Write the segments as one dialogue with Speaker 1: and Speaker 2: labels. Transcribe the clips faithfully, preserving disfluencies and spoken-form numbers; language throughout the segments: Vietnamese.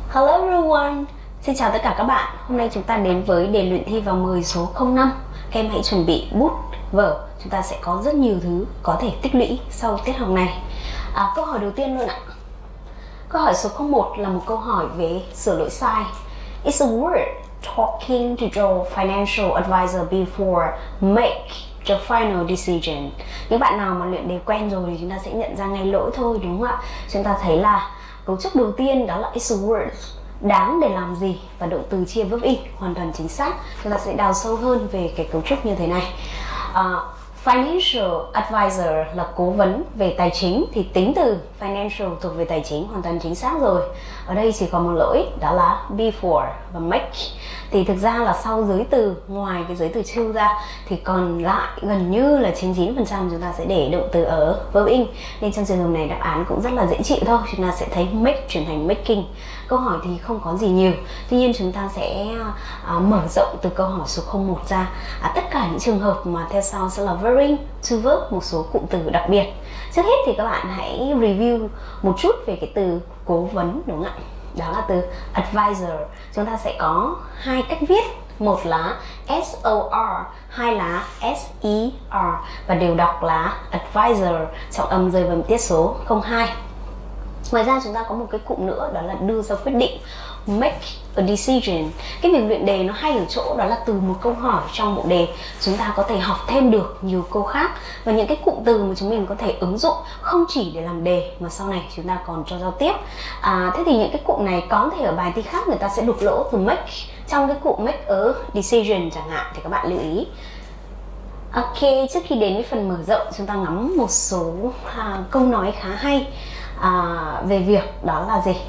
Speaker 1: Hello everyone, xin chào tất cả các bạn. Hôm nay chúng ta đến với đề luyện thi vào mười số không năm. Các em hãy chuẩn bị bút, vở. Chúng ta sẽ có rất nhiều thứ có thể tích lũy sau tiết học này. à, Câu hỏi đầu tiên luôn ạ. Câu hỏi số không một là một câu hỏi về sửa lỗi sai. It's a word talking to your financial advisor before make the final decision. Những bạn nào mà luyện đề quen rồi thì chúng ta sẽ nhận ra ngay lỗi thôi, đúng không ạ? Chúng ta thấy là cấu trúc đầu tiên đó là it's a word, đáng để làm gì, và động từ chia verb in hoàn toàn chính xác. Chúng ta sẽ đào sâu hơn về cái cấu trúc như thế này. uh, Financial advisor là cố vấn về tài chính, thì tính từ financial thuộc về tài chính, hoàn toàn chính xác rồi. Ở đây chỉ có một lỗi, đó là before và make. Thì thực ra là sau giới từ, ngoài cái giới từ to ra thì còn lại gần như là chín mươi chín phần trăm chúng ta sẽ để động từ ở verb in. Nên trong trường hợp này đáp án cũng rất là dễ chịu thôi. Chúng ta sẽ thấy make chuyển thành making. Câu hỏi thì không có gì nhiều. Tuy nhiên chúng ta sẽ à, mở rộng từ câu hỏi số không một ra. à, Tất cả những trường hợp mà theo sau sẽ là verb in, to verb, một số cụm từ đặc biệt. Trước hết thì các bạn hãy review một chút về cái từ cố vấn, đúng không ạ? Đó là từ advisor. Chúng ta sẽ có hai cách viết, một là S O R, hai là S E R, và đều đọc là advisor, trọng âm rơi vào tiết số không hai. Ngoài ra chúng ta có một cái cụm nữa, đó là đưa ra quyết định, make a decision. Cái việc luyện đề nó hay ở chỗ đó là từ một câu hỏi trong bộ đề chúng ta có thể học thêm được nhiều câu khác, và những cái cụm từ mà chúng mình có thể ứng dụng không chỉ để làm đề mà sau này chúng ta còn cho giao tiếp. à, Thế thì những cái cụm này có thể ở bài thi khác người ta sẽ đục lỗ từ make trong cái cụm make a decision chẳng hạn, thì các bạn lưu ý. Ok, trước khi đến với phần mở rộng, chúng ta ngắm một số à, câu nói khá hay à, về việc đó là gì?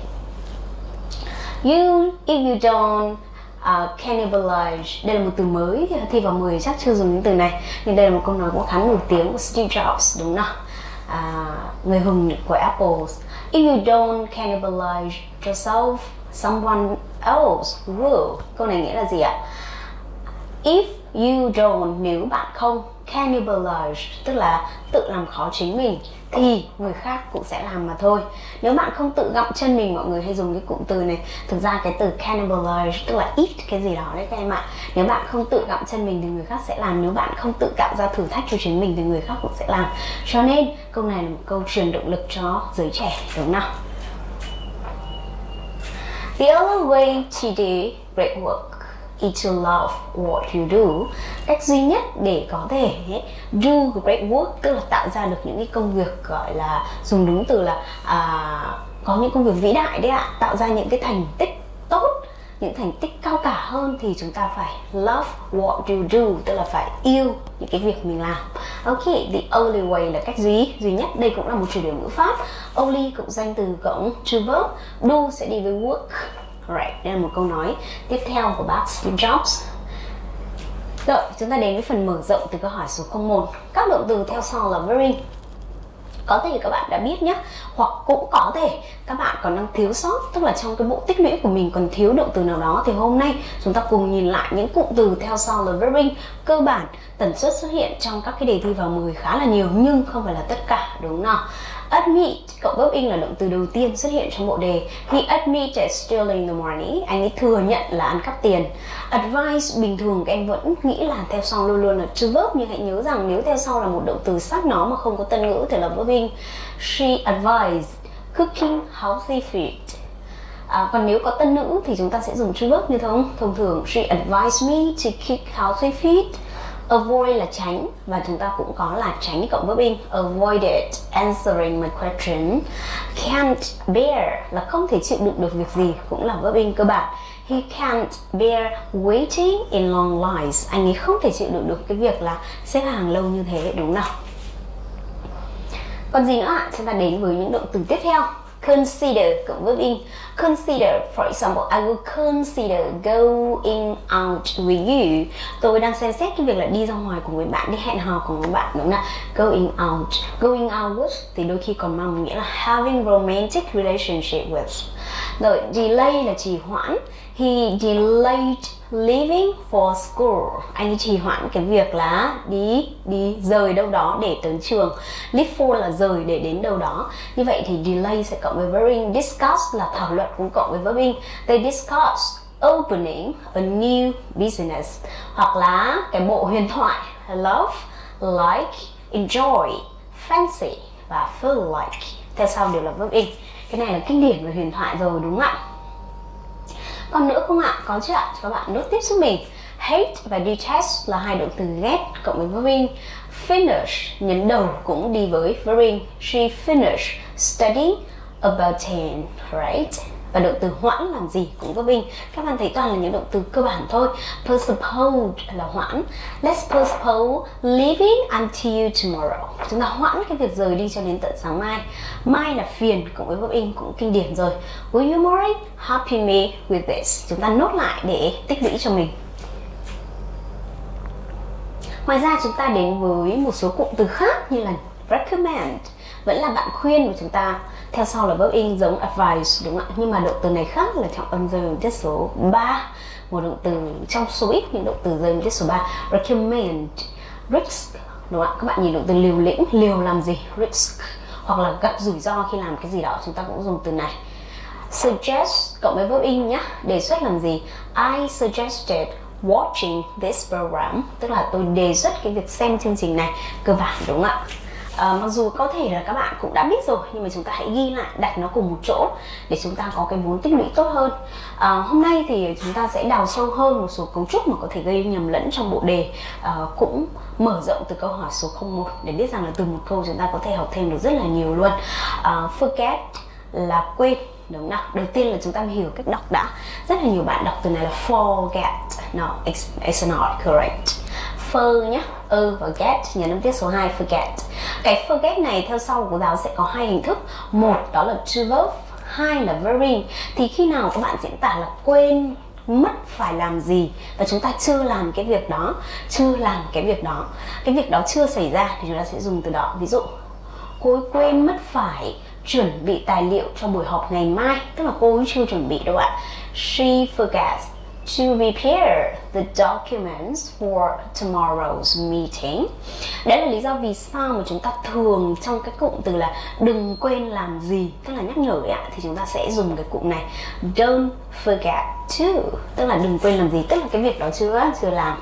Speaker 1: You, if you don't uh, cannibalize. Đây là một từ mới, thi vào mười chắc chưa dùng những từ này, nhưng đây là một câu nói cũng khá nổi tiếng của Steve Jobs, đúng không? À, người hùng của Apple. If you don't cannibalize yourself, someone else will. Câu này nghĩa là gì ạ? If you don't, nếu bạn không cannibalize, tức là tự làm khó chính mình, thì người khác cũng sẽ làm mà thôi. Nếu bạn không tự gặm chân mình, mọi người hay dùng cái cụm từ này. Thực ra cái từ cannibalize tức là eat cái gì đó đấy các em ạ. Nếu bạn không tự gặm chân mình thì người khác sẽ làm. Nếu bạn không tự tạo ra thử thách cho chính mình thì người khác cũng sẽ làm. Cho nên câu này là một câu truyền động lực cho giới trẻ, đúng không? The only way to do great work is to love what you do. Cách duy nhất để có thể do great work, tức là tạo ra được những cái công việc, gọi là dùng đúng từ là à, có những công việc vĩ đại đấy ạ, tạo ra những cái thành tích tốt, những thành tích cao cả hơn, thì chúng ta phải love what you do, tức là phải yêu những cái việc mình làm. Ok, the only way là cách duy duy nhất. Đây cũng là một chủ đề ngữ pháp. Only cộng danh từ cộng to verb, do sẽ đi với work. Right, đây là một câu nói tiếp theo của bác Steve Jobs. Rồi, chúng ta đến với phần mở rộng từ câu hỏi số không một. Các động từ theo sau là verb in. Có thể các bạn đã biết nhé, hoặc cũng có thể các bạn còn đang thiếu sót, tức là trong cái bộ tích lũy của mình còn thiếu động từ nào đó. Thì hôm nay chúng ta cùng nhìn lại những cụm từ theo sau là verb in. Cơ bản tần suất xuất hiện trong các cái đề thi vào mười khá là nhiều, nhưng không phải là tất cả, đúng không nào? Admit cộng verb in là động từ đầu tiên xuất hiện trong bộ đề. He admitted stealing the money. Anh ấy thừa nhận là ăn cắp tiền. Advice bình thường các em vẫn nghĩ là theo sau luôn luôn là to verb, nhưng hãy nhớ rằng nếu theo sau là một động từ sát nó mà không có tân ngữ thì là verb in. She advised cooking healthy food. À, còn nếu có tân ngữ thì chúng ta sẽ dùng to verb như thông thông thường. She advised me to cook healthy food. Avoid là tránh, và chúng ta cũng có là tránh cộng verb in. Avoided answering my question. Can't bear là không thể chịu đựng được việc gì, cũng là verb in cơ bản. He can't bear waiting in long lines. Anh ấy không thể chịu đựng được cái việc là xếp hàng lâu như thế, đúng nào? Còn gì nữa ạ? Chúng ta đến với những động từ tiếp theo. Consider cộng verb in. Consider, for example, I will consider going out with you. Tôi đang xem xét cái việc là đi ra ngoài cùng với bạn, đi hẹn hò cùng với bạn, đúng không? Going out, going out with thì đôi khi còn mang nghĩa là having romantic relationship with. Rồi delay là trì hoãn. He delayed leaving for school. Anh ấy trì hoãn cái việc là đi đi rời đâu đó để tới trường. Leave for là rời để đến đâu đó. Như vậy thì delay sẽ cộng với verb in. Discuss là thảo luận cũng cộng với verb in. They discuss opening a new business. Hoặc là cái bộ huyền thoại love, like, enjoy, fancy và feel like. Theo sau đều là verb in. Cái này là kinh điển về huyền thoại rồi đúng không ạ? Còn nữa không ạ? Có chứ ạ? Cho các bạn nốt tiếp giúp mình. Hate và detest là hai động từ ghét cộng với verb in. Finish nhấn đầu cũng đi với verb in. She finished studying about ten, right? Và động từ hoãn làm gì cũng verb in. Các bạn thấy toàn là những động từ cơ bản thôi. Postpone là hoãn. Let's postpone leaving until tomorrow. Chúng ta hoãn cái việc rời đi cho đến tận sáng mai. Mai là phiền cộng với verb in cũng kinh điển rồi. Will you more happy me with this? Chúng ta nốt lại để tích lũy cho mình. Ngoài ra chúng ta đến với một số cụm từ khác như là recommend, vẫn là bạn khuyên của chúng ta. Theo sau là verb in giống advice đúng không ạ? Nhưng mà động từ này khác là trọng âm rơi vào tiết số ba. Một động từ trong số ít những động từ rơi vào tiết số ba. Recommend, risk đúng không ạ? Các bạn nhìn động từ liều lĩnh, liều làm gì? Risk. Hoặc là gặp rủi ro khi làm cái gì đó, chúng ta cũng dùng từ này. Suggest cộng với verb in nhá. Đề xuất làm gì? I suggested watching this program. Tức là tôi đề xuất cái việc xem chương trình này. Cơ bản đúng không ạ? À, mặc dù có thể là các bạn cũng đã biết rồi, nhưng mà chúng ta hãy ghi lại, đặt nó cùng một chỗ để chúng ta có cái vốn tích lũy tốt hơn. À, hôm nay thì chúng ta sẽ đào sâu hơn một số cấu trúc mà có thể gây nhầm lẫn trong bộ đề, à, cũng mở rộng từ câu hỏi số không một để biết rằng là từ một câu chúng ta có thể học thêm được rất là nhiều luôn. À, forget là quên đúng không nào? Đầu tiên là chúng ta hiểu cách đọc đã. Rất là nhiều bạn đọc từ này là forget. No, it's, it's not correct. For nhé, ơ và get, nhớ năm tiết số hai, forget. Cái forget này theo sau của giáo sẽ có hai hình thức. Một đó là to verb, hai là verb in. Thì khi nào các bạn diễn tả là quên mất phải làm gì và chúng ta chưa làm cái việc đó, chưa làm cái việc đó, cái việc đó chưa xảy ra thì chúng ta sẽ dùng từ đó. Ví dụ, cô ấy quên mất phải chuẩn bị tài liệu cho buổi họp ngày mai, tức là cô ấy chưa chuẩn bị đâu ạ. She forgets to prepare the documents for tomorrow's meeting. Đấy là lý do vì sao mà chúng ta thường trong cái cụm từ là đừng quên làm gì, tức là nhắc nhở ấy ạ, thì chúng ta sẽ dùng cái cụm này don't forget to, tức là đừng quên làm gì, tức là cái việc đó chưa chưa làm.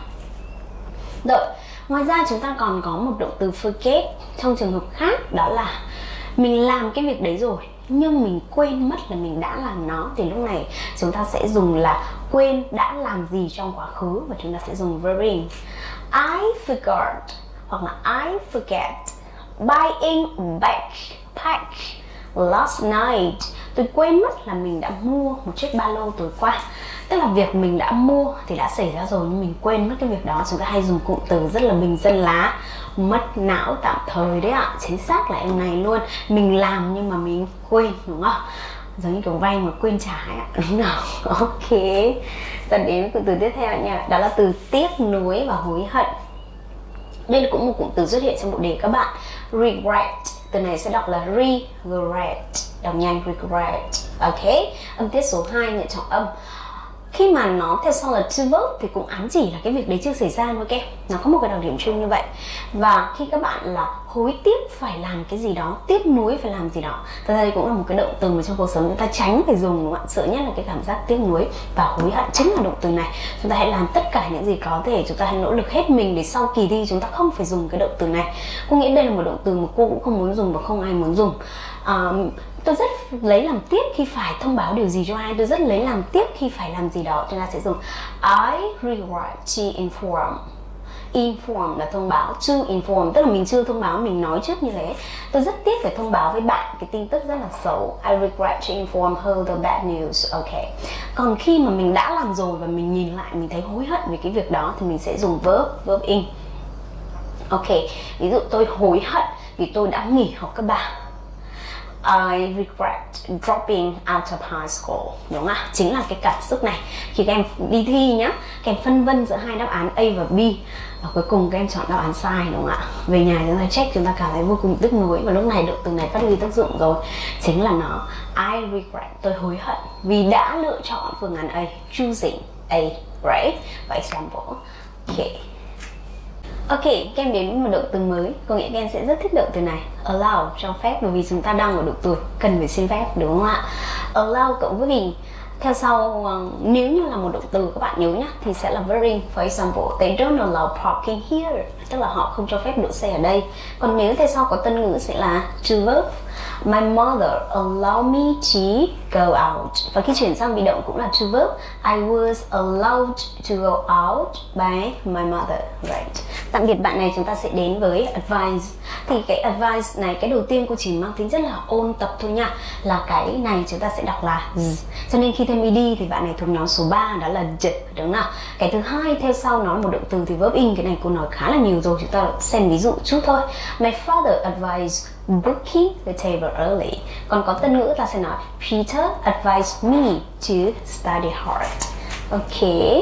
Speaker 1: Rồi, ngoài ra chúng ta còn có một động từ forget trong trường hợp khác, đó là mình làm cái việc đấy rồi nhưng mình quên mất là mình đã làm nó, thì lúc này chúng ta sẽ dùng là quên đã làm gì trong quá khứ và chúng ta sẽ dùng verb in. I forgot hoặc là I forget buying backpack last night. Tôi quên mất là mình đã mua một chiếc ba lô tối qua. Tức là việc mình đã mua thì đã xảy ra rồi nhưng mình quên mất cái việc đó. Chúng ta hay dùng cụm từ rất là bình dân lá, mất não tạm thời đấy ạ. Chính xác là em này luôn. Mình làm nhưng mà mình quên đúng không? Giống như kiểu vay mà quên trả ấy ạ. Đúng không? Ok. Giờ đến với cụm từ tiếp theo nha. Đó là từ tiếc nuối và hối hận. Đây là cũng một cụm từ xuất hiện trong bộ đề các bạn. Regret. Từ này sẽ đọc là regret. Đọc nhanh regret. Ok. Âm tiết số hai nhận trọng âm. Khi mà nó theo sau là to verb thì cũng ám chỉ là cái việc đấy chưa xảy ra thôi các em. Nó có một cái đặc điểm chung như vậy. Và khi các bạn là hối tiếc phải làm cái gì đó, tiếc nuối phải làm gì đó, thật ra đây cũng là một cái động từ mà trong cuộc sống chúng ta tránh phải dùng đúng không ạ? Sợ nhất là cái cảm giác tiếc nuối và hối hận chính là động từ này. Chúng ta hãy làm tất cả những gì có thể, chúng ta hãy nỗ lực hết mình để sau kỳ thi chúng ta không phải dùng cái động từ này. Cô nghĩ đây là một động từ mà cô cũng không muốn dùng và không ai muốn dùng. À, tôi rất lấy làm tiếc khi phải thông báo điều gì cho ai, tôi rất lấy làm tiếc khi phải làm gì đó, chúng ta sẽ dùng I regret to inform. Inform là thông báo, to inform tức là mình chưa thông báo, mình nói trước như thế. Tôi rất tiếc phải thông báo với bạn cái tin tức rất là xấu. I regret to inform her the bad news. Ok. Còn khi mà mình đã làm rồi và mình nhìn lại mình thấy hối hận về cái việc đó thì mình sẽ dùng verb, verb in. Ok. Ví dụ tôi hối hận vì tôi đã nghỉ học cấp ba. I regret dropping out of high school. Đúng không ạ? Chính là cái cảm xúc này khi các em đi thi nhá, các em phân vân giữa hai đáp án A và B, và cuối cùng các em chọn đáp án sai, đúng không ạ? Về nhà chúng ta check, chúng ta cảm thấy vô cùng tức nuối, và lúc này động từ này phát huy tác dụng rồi. Chính là nó. I regret, tôi hối hận vì đã lựa chọn phương án A, choosing A, right? For example. Okay. Ok, các em đến với một động từ mới, có nghĩa các em sẽ rất thích động từ này. Allow, cho phép, bởi vì chúng ta đang ở độ tuổi cần phải xin phép, đúng không ạ? Allow cộng với mình. Theo sau, nếu như là một động từ các bạn nhớ nhá, thì sẽ là verb. For example, they don't allow parking here, tức là họ không cho phép đỗ xe ở đây. Còn nếu theo sau có tân ngữ sẽ là to verb. My mother allowed me to go out. Và khi chuyển sang bị động cũng là to verb. I was allowed to go out by my mother. Right. Tạm biệt bạn này, chúng ta sẽ đến với advice. Thì cái advice này, cái đầu tiên cô chỉ mang tính rất là ôn tập thôi nha. Là cái này chúng ta sẽ đọc là z. Cho nên khi thêm ed thì bạn này thuộc nhóm số ba, đó là d, đúng không nào? Cái thứ hai theo sau nó là một động từ thì verb in. Cái này cô nói khá là nhiều rồi, chúng ta xem ví dụ chút thôi. My father advised booking the table early. Còn có tân ngữ ta sẽ nói Peter advised me to study hard. Ok,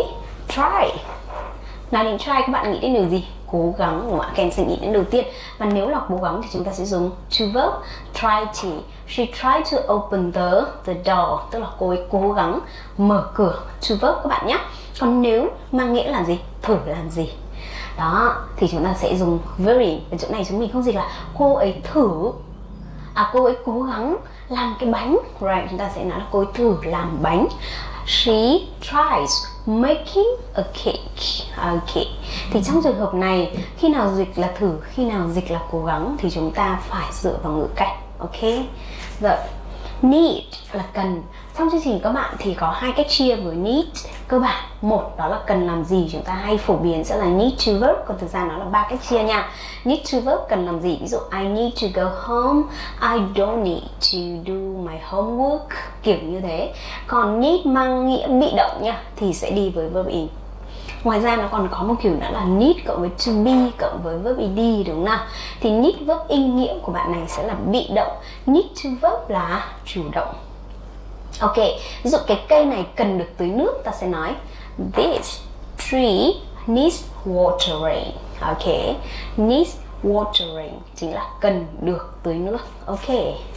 Speaker 1: try. Nói đến try các bạn nghĩ đến điều gì? Cố gắng, đúng không ạ? Các em sẽ nghĩ đến đầu tiên. Và nếu là cố gắng thì chúng ta sẽ dùng to verb. Try to. She tried to open the, the door. Tức là cô ấy cố gắng mở cửa. To verb các bạn nhé. Còn nếu mang nghĩa là gì? Thử làm gì? Đó, thì chúng ta sẽ dùng very. Ở chỗ này chúng mình không dịch là cô ấy thử, à cô ấy cố gắng làm cái bánh. Right, chúng ta sẽ nói là cô ấy thử làm bánh. She tries making a cake. Ok, thì trong trường hợp này, khi nào dịch là thử, khi nào dịch là cố gắng thì chúng ta phải dựa vào ngữ cảnh. Ok, rồi. Need là cần. Trong chương trình các bạn thì có hai cách chia với need cơ bản. Một đó là cần làm gì, chúng ta hay phổ biến sẽ là need to verb, còn thực ra nó là ba cách chia nha. Need to verb cần làm gì, ví dụ I need to go home, I don't need to do my homework, kiểu như thế. Còn need mang nghĩa bị động nha, thì sẽ đi với verb in. Ngoài ra nó còn có một kiểu nữa là need cộng với to be cộng với verb ed, đúng không nào? Thì need verb in nghĩa của bạn này sẽ là bị động, need to verb là chủ động. Ok, ví dụ cái cây này cần được tưới nước, ta sẽ nói this tree needs watering. Ok, needs watering chính là cần được tưới nước. Ok,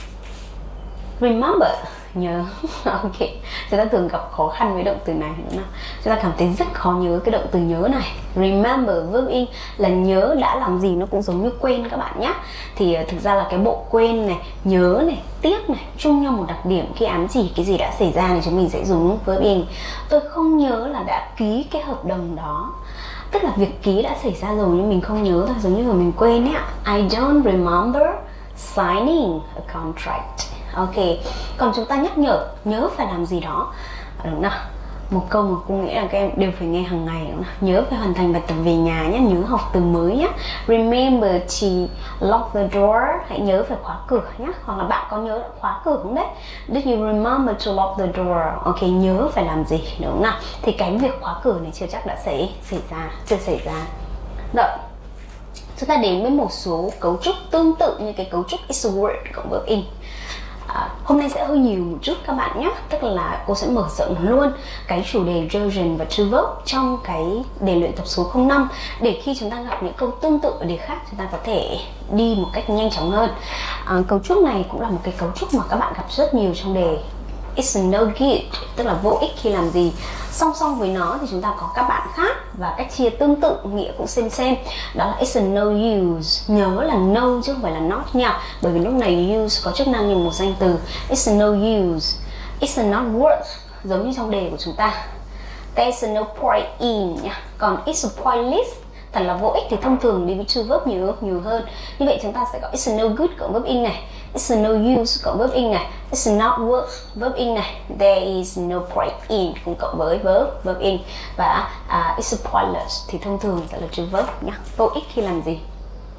Speaker 1: remember, nhớ. Ok, chúng ta thường gặp khó khăn với động từ này, đúng không? Chúng ta cảm thấy rất khó nhớ cái động từ nhớ này. Remember verb in là nhớ đã làm gì, nó cũng giống như quên các bạn nhé. Thì thực ra là cái bộ quên này, nhớ này, tiếc này chung nhau một đặc điểm, khi ám chỉ cái gì đã xảy ra thì chúng mình sẽ dùng verb in. Tôi không nhớ là đã ký cái hợp đồng đó. Tức là việc ký đã xảy ra rồi nhưng mình không nhớ thôi, giống như là mình quên ấy ạ. I don't remember signing a contract. Ok, còn chúng ta nhắc nhở, nhớ phải làm gì đó, đúng nào? Một câu mà cô nghĩ là các em đều phải nghe hàng ngày, đúng nào? Nhớ phải hoàn thành bài tập về nhà nhé, nhớ học từ mới nhé. Remember to lock the door, hãy nhớ phải khóa cửa nhé. Hoặc là bạn có nhớ đã khóa cửa không đấy? Did you remember to lock the door? Ok, nhớ phải làm gì, đúng không nào? Thì cái việc khóa cửa này chưa chắc đã xảy, xảy ra, chưa xảy ra. Rồi, chúng ta đến với một số cấu trúc tương tự như cái cấu trúc is a word cộng verb in. À, hôm nay sẽ hơi nhiều một chút các bạn nhé. Tức là cô sẽ mở rộng luôn cái chủ đề version và to verb trong cái đề luyện tập số không năm, để khi chúng ta gặp những câu tương tự ở đề khác chúng ta có thể đi một cách nhanh chóng hơn. À, cấu trúc này cũng là một cái cấu trúc mà các bạn gặp rất nhiều trong đề It's no good, tức là vô ích khi làm gì. Song song với nó thì chúng ta có các bạn khác và cách chia tương tự, nghĩa cũng xem xem. Đó là it's a no use. Nhớ là no chứ không phải là not nha, bởi vì lúc này use có chức năng như một danh từ. It's a no use. It's a not worth, giống như trong đề của chúng ta. There's a no point in nha. Còn it's a pointless, thật là vô ích thì thông thường đi với to verb nhiều, nhiều hơn. Như vậy chúng ta sẽ có it's a no good cộng verb in này, it's a no use cộng verb in này, it's a not worth verb in này, there is no point in cũng cộng với verb verb in, và uh, it's a pointless thì thông thường sẽ là to verb nhá, vô ích khi làm gì.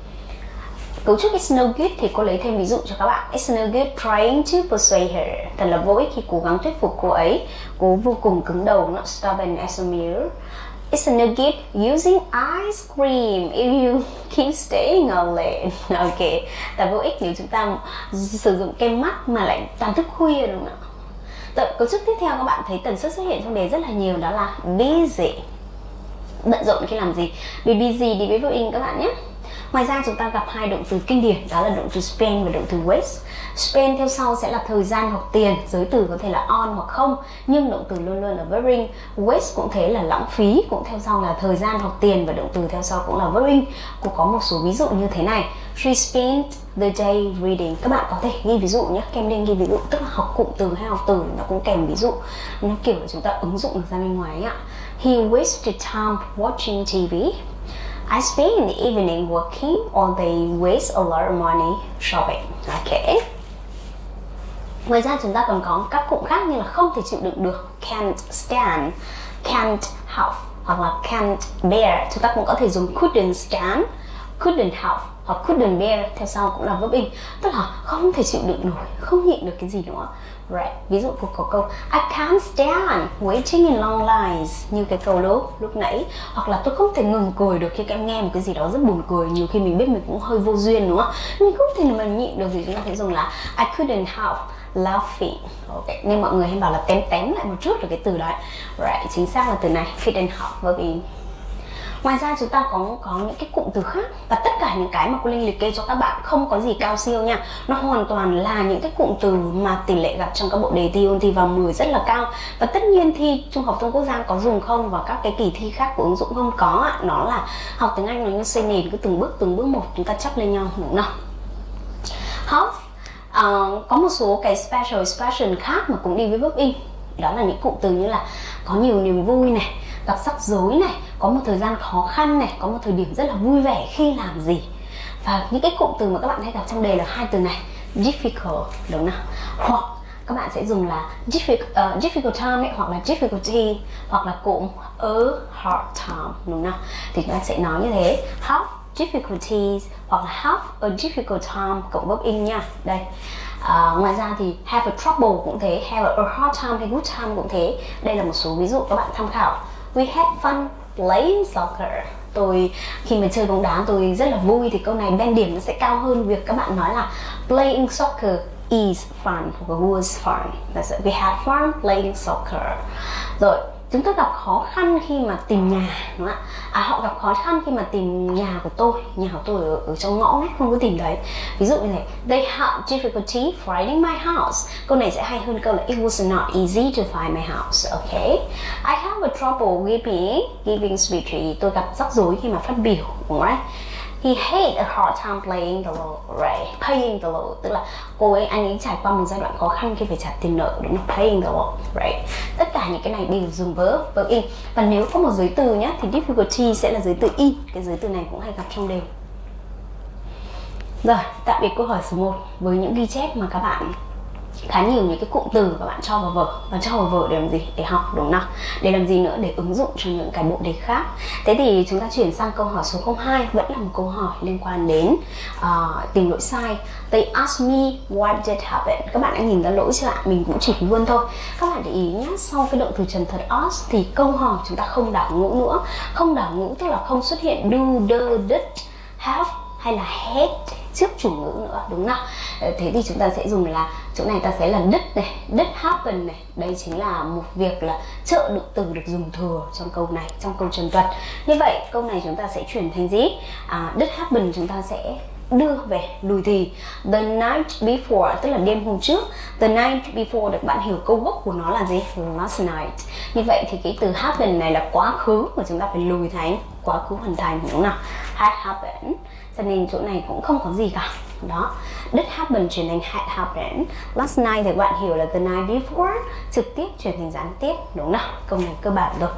Speaker 1: Cấu trúc it's no good thì cô lấy thêm ví dụ cho các bạn. It's no good trying to persuade her, thật là vô ích khi cố gắng thuyết phục cô ấy. Cô vô cùng cứng đầu, not stubborn as a mule. It's no good using ice cream if you keep staying up late. Ok, là vô ích nếu chúng ta sử dụng kem mắt mà lại toàn thức khuya, đúng không ạ? Rồi, cấu trúc tiếp theo các bạn thấy tần suất xuất hiện trong đề rất là nhiều, đó là busy. Bận rộn khi làm gì? Be busy đi với verb in các bạn nhé. Ngoài ra chúng ta gặp hai động từ kinh điển, đó là động từ spend và động từ waste. Spend theo sau sẽ là thời gian hoặc tiền, giới từ có thể là on hoặc không, nhưng động từ luôn luôn là verb in. Waste cũng thế, là lãng phí, cũng theo sau là thời gian hoặc tiền, và động từ theo sau cũng là verb in. Cũng có một số ví dụ như thế này: She spent the day reading. Các bạn có thể ghi ví dụ nhé, kèm lên ghi ví dụ, tức là học cụm từ hay học từ nó cũng kèm ví dụ, nó kiểu là chúng ta ứng dụng được ra bên ngoài ấy ạ. He wasted time watching ti vi. I spend in the evening working all day, waste a lot of money shopping. Ok. Ngoài ra chúng ta còn có các cụm khác như là không thể chịu đựng được, can't stand, can't help, hoặc là can't bear. Chúng ta cũng có thể dùng couldn't stand, couldn't help hoặc couldn't bear, theo sau cũng là verb in, tức là không thể chịu đựng nổi, không nhịn được cái gì nữa. Right. Ví dụ của có câu I can't stand waiting in long lines, như cái câu lúc lúc nãy, hoặc là tôi không thể ngừng cười được khi em nghe một cái gì đó rất buồn cười. Nhiều khi mình biết mình cũng hơi vô duyên, đúng không? Mình không thể mà nhịn được thì chúng ta phải dùng là I couldn't help laughing. Ok, nên mọi người hay bảo là tém tém lại một chút ở cái từ đấy. Right, chính xác là từ này, couldn't help verb in. Ngoài ra chúng ta có có những cái cụm từ khác, và tất cả những cái mà cô Linh liệt kê cho các bạn không có gì cao siêu nha. Nó hoàn toàn là những cái cụm từ mà tỷ lệ gặp trong các bộ đề thi ôn thi vào mười rất là cao. Và tất nhiên thi Trung học thông quốc gia có dùng không, và các cái kỳ thi khác của ứng dụng không có ạ. Nó là học tiếng Anh nó như xây nền, cứ từng bước từng bước một chúng ta chắp lên nhau, đúng không? Học uh, có một số cái special expression khác mà cũng đi với verb in. Đó là những cụm từ như là có nhiều niềm vui này, gặp rắc rối này, có một thời gian khó khăn này, có một thời điểm rất là vui vẻ khi làm gì. Và những cái cụm từ mà các bạn hay gặp trong đề là hai từ này, difficult, đúng không? Hoặc các bạn sẽ dùng là difficult, uh, difficult time ấy, hoặc là difficulty, hoặc là cụm a hard time, đúng không? Thì các bạn sẽ nói như thế, have difficulties hoặc là have a difficult time cộng verb in nha. Đây. Uh, ngoài ra thì have a trouble cũng thế, have a hard time hay good time cũng thế. Đây là một số ví dụ các bạn tham khảo. We had fun playing soccer. Tôi khi mà chơi bóng đá tôi rất là vui, thì câu này bên điểm nó sẽ cao hơn việc các bạn nói là playing soccer is fun hoặc was fun. That's it. We had fun playing soccer. Rồi, chúng ta gặp khó khăn khi mà tìm nhà, đúng không ạ? À, họ gặp khó khăn khi mà tìm nhà của tôi, nhà của tôi ở, ở trong ngõ ngách không có tìm thấy. Ví dụ như thế, they had difficulty finding my house. Câu này sẽ hay hơn câu là it was not easy to find my house. Ok. I have a trouble giving giving speech. Tôi gặp rắc rối khi mà phát biểu, đúng right? He had a hard time playing the loan, right? Paying the loan, tức là cô ấy, anh ấy trải qua một giai đoạn khó khăn khi phải trả tiền nợ, đúng không? Paying the loan, right? Tất cả những cái này đều dùng verb, verb in. Và nếu có một giới từ nhé, thì difficulty sẽ là giới từ in. Cái giới từ này cũng hay gặp trong đề. Rồi, tạm biệt câu hỏi số một với những ghi chép mà các bạn khá nhiều những cái cụm từ các bạn cho vào vở. Và cho vào vở để làm gì? Để học, đúng không? Để làm gì nữa? Để ứng dụng cho những cái bộ đề khác. Thế thì chúng ta chuyển sang câu hỏi số không hai, vẫn là một câu hỏi liên quan đến uh, tìm lỗi sai. They asked me what did happen. Các bạn đã nhìn ra lỗi chưa ạ? Mình cũng chỉ luôn thôi. Các bạn để ý nhé, sau cái động từ trần thật ask thì câu hỏi chúng ta không đảo ngữ nữa. Không đảo ngữ tức là không xuất hiện do, the, did, have hay là had trước chủ ngữ nữa, đúng không? Thế thì chúng ta sẽ dùng là chỗ này ta sẽ là did này, did happen này. Đây chính là một việc là trợ động từ được dùng thừa trong câu này, trong câu trần thuật. Như vậy câu này chúng ta sẽ chuyển thành gì? À, did happen chúng ta sẽ đưa về lùi thì. The night before tức là đêm hôm trước. The night before được bạn hiểu câu gốc của nó là gì? Last night. Như vậy thì cái từ happen này là quá khứ mà chúng ta phải lùi thành quá khứ hoàn thành, đúng không nào? Had happened. Cho nên chỗ này cũng không có gì cả. Đó, did happen chuyển thành had happened. Last night thì các bạn hiểu là the night before, trực tiếp chuyển thành gián tiếp, đúng không? Câu này cơ bản rồi.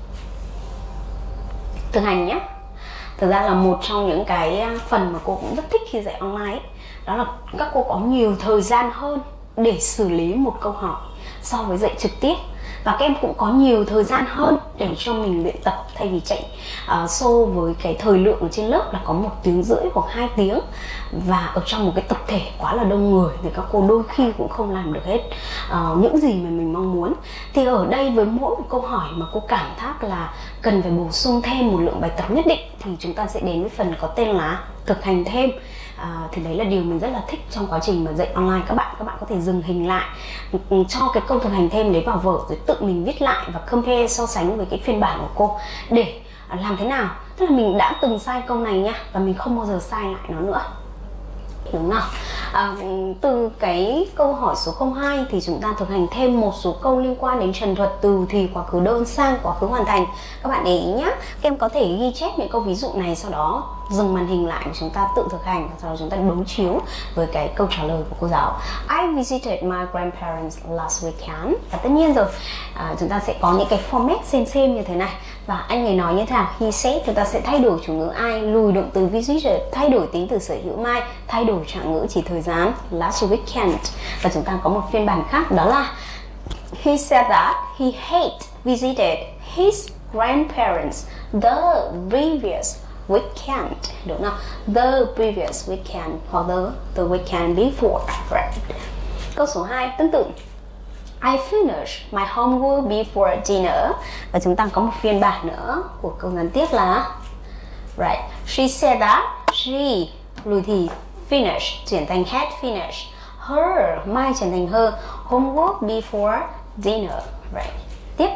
Speaker 1: Thực hành nhé. Thực ra là một trong những cái phần mà cô cũng rất thích khi dạy online ấy, đó là các cô có nhiều thời gian hơn để xử lý một câu hỏi so với dạy trực tiếp. và các em cũng có nhiều thời gian hơn để cho mình luyện tập, thay vì chạy uh, xô với cái thời lượng ở trên lớp là có một tiếng rưỡi hoặc hai tiếng, và ở trong một cái tập thể quá là đông người thì các cô đôi khi cũng không làm được hết uh, những gì mà mình mong muốn. Thì ở đây với mỗi một câu hỏi mà cô cảm giác là cần phải bổ sung thêm một lượng bài tập nhất định thì chúng ta sẽ đến với phần có tên là thực hành thêm. À, thì đấy là điều mình rất là thích trong quá trình mà dạy online các bạn. Các bạn có thể dừng hình lại, cho cái câu thực hành thêm đấy vào vở, rồi tự mình viết lại và compare, so sánh với cái phiên bản của cô để làm thế nào. Tức là mình đã từng sai câu này nha, và mình không bao giờ sai lại nó nữa, đúng không? À, từ cái câu hỏi số không hai thì chúng ta thực hành thêm một số câu liên quan đến trần thuật từ thì quá khứ đơn sang quá khứ hoàn thành. Các bạn để ý nhé, các em có thể ghi chép những câu ví dụ này, sau đó dừng màn hình lại, chúng ta tự thực hành, sau đó chúng ta đối chiếu với cái câu trả lời của cô giáo. I visited my grandparents last weekend. Và tất nhiên rồi, à, chúng ta sẽ có những cái format xem xem như thế này. Và anh ấy nói như thế nào? He said, chúng ta sẽ thay đổi chủ ngữ I, lùi động từ visited, thay đổi tính từ sở hữu my, thay đổi trạng ngữ chỉ thời gian last weekend. Và chúng ta có một phiên bản khác, đó là he said that he had visited his grandparents the previous weekend, đúng không? The previous weekend hoặc the, the weekend before, right? Câu số hai tương tự. I finished my homework before dinner. Và chúng ta có một phiên bản nữa của câu gián tiếp là right. She said that she, lùi thì finish chuyển thành had finished her, my chuyển thành her, homework before dinner, right. Tiếp.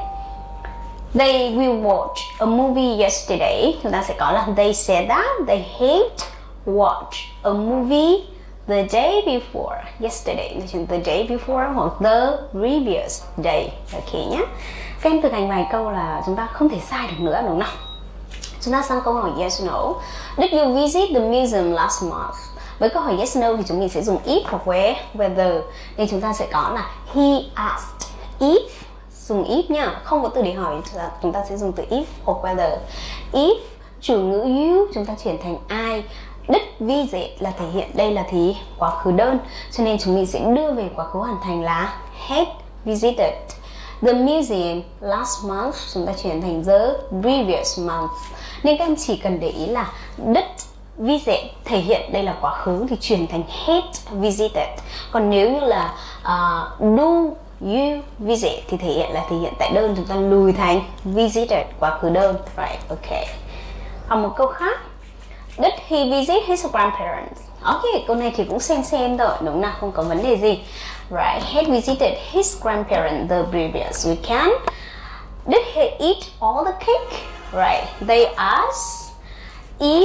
Speaker 1: They will watch a movie yesterday. Chúng ta sẽ có là they said that they had watched a movie the day before yesterday, the day before hoặc the previous day. Ok nhé. Các em thực hành vài câu là chúng ta không thể sai được nữa, đúng không? Chúng ta sang câu hỏi yes no. Did you visit the museum last month? Với câu hỏi yes no thì chúng mình sẽ dùng if hoặc where, whether. Nên chúng ta sẽ có là he asked if, dùng if nhá, không có từ để hỏi, chúng ta sẽ dùng từ if hoặc whether. If chủ ngữ you chúng ta chuyển thành I. Did visit là thể hiện đây là thì quá khứ đơn, cho nên chúng mình sẽ đưa về quá khứ hoàn thành là had visited the museum last month, chúng ta chuyển thành the previous month. Nên các em chỉ cần để ý là did visit thể hiện đây là quá khứ thì chuyển thành had visited. Còn nếu như là uh, do you visit thì thể hiện là thể hiện tại đơn, chúng ta lùi thành visited quá khứ đơn, right? Ok. Còn một câu khác. Did he visit his grandparents? Ok, câu này thì cũng xem xem thôi, đúng nào, không có vấn đề gì. Right, had visited his grandparents the previous weekend. Did he eat all the cake? Right, they asked if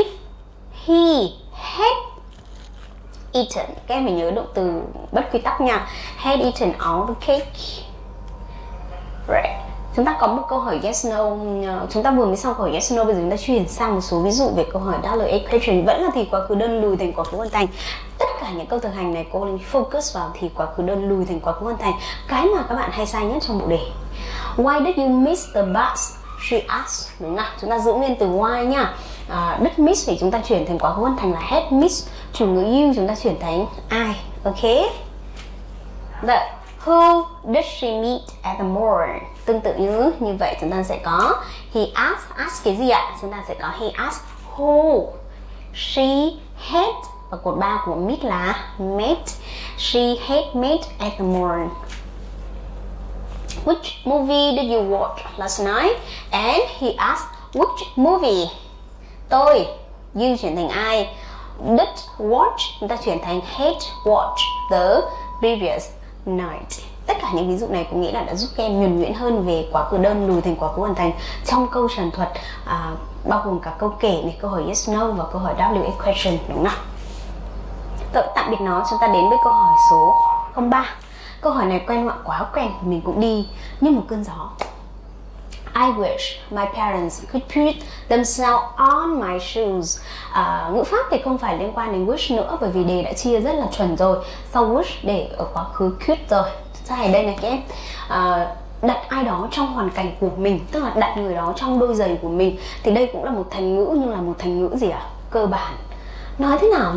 Speaker 1: he had eaten. Các em phải nhớ động từ bất quy tắc nha. Had eaten all the cake. Right. Chúng ta có một câu hỏi yes no. Chúng ta vừa mới xong câu hỏi yes no, bây giờ chúng ta chuyển sang một số ví dụ về câu hỏi double A question. Vẫn là thì quá khứ đơn lùi thành quá khứ hoàn thành. Tất cả những câu thực hành này cô focus vào thì quá khứ đơn lùi thành quá khứ hoàn thành. Cái mà các bạn hay sai nhất trong bộ đề. Why did you miss the bus? She asked. Đúng không? Chúng ta giữ nguyên từ why nha. À, did miss thì chúng ta chuyển thành quá khứ hoàn thành là had missed. Chủ ngữ you chúng ta chuyển thành I. Ok. Rồi. Who did she meet at the mall? Tương tự như như vậy chúng ta sẽ có he asked, ask cái gì ạ? Chúng ta sẽ có he asked who she had, và cột ba của meet là met. She had met at the mall. Which movie did you watch last night? And he asked which movie? Tôi, you chuyển thành I. Did watch chúng ta chuyển thành had watched the previous night. Tất cả những ví dụ này cũng nghĩ là đã giúp các em nhuần nhuyễn hơn về quá khứ đơn lùi thành quá khứ hoàn thành trong câu trần thuật, à, bao gồm cả câu kể này, câu hỏi yes no và câu hỏi W A question, đúng không? Rồi, tạm biệt nó, chúng ta đến với câu hỏi số không ba. Câu hỏi này quen hoặc quá quen, mình cũng đi như một cơn gió. I wish my parents could put themselves on my shoes. À, ngữ pháp thì không phải liên quan đến wish nữa, bởi vì đề đã chia rất là chuẩn rồi. Sau wish để ở quá khứ could rồi. Sai ở đây này các em. À, đặt ai đó trong hoàn cảnh của mình, tức là đặt người đó trong đôi giày của mình. Thì đây cũng là một thành ngữ, nhưng là một thành ngữ gì ạ? À? Cơ bản. Nói thế nào nhỉ?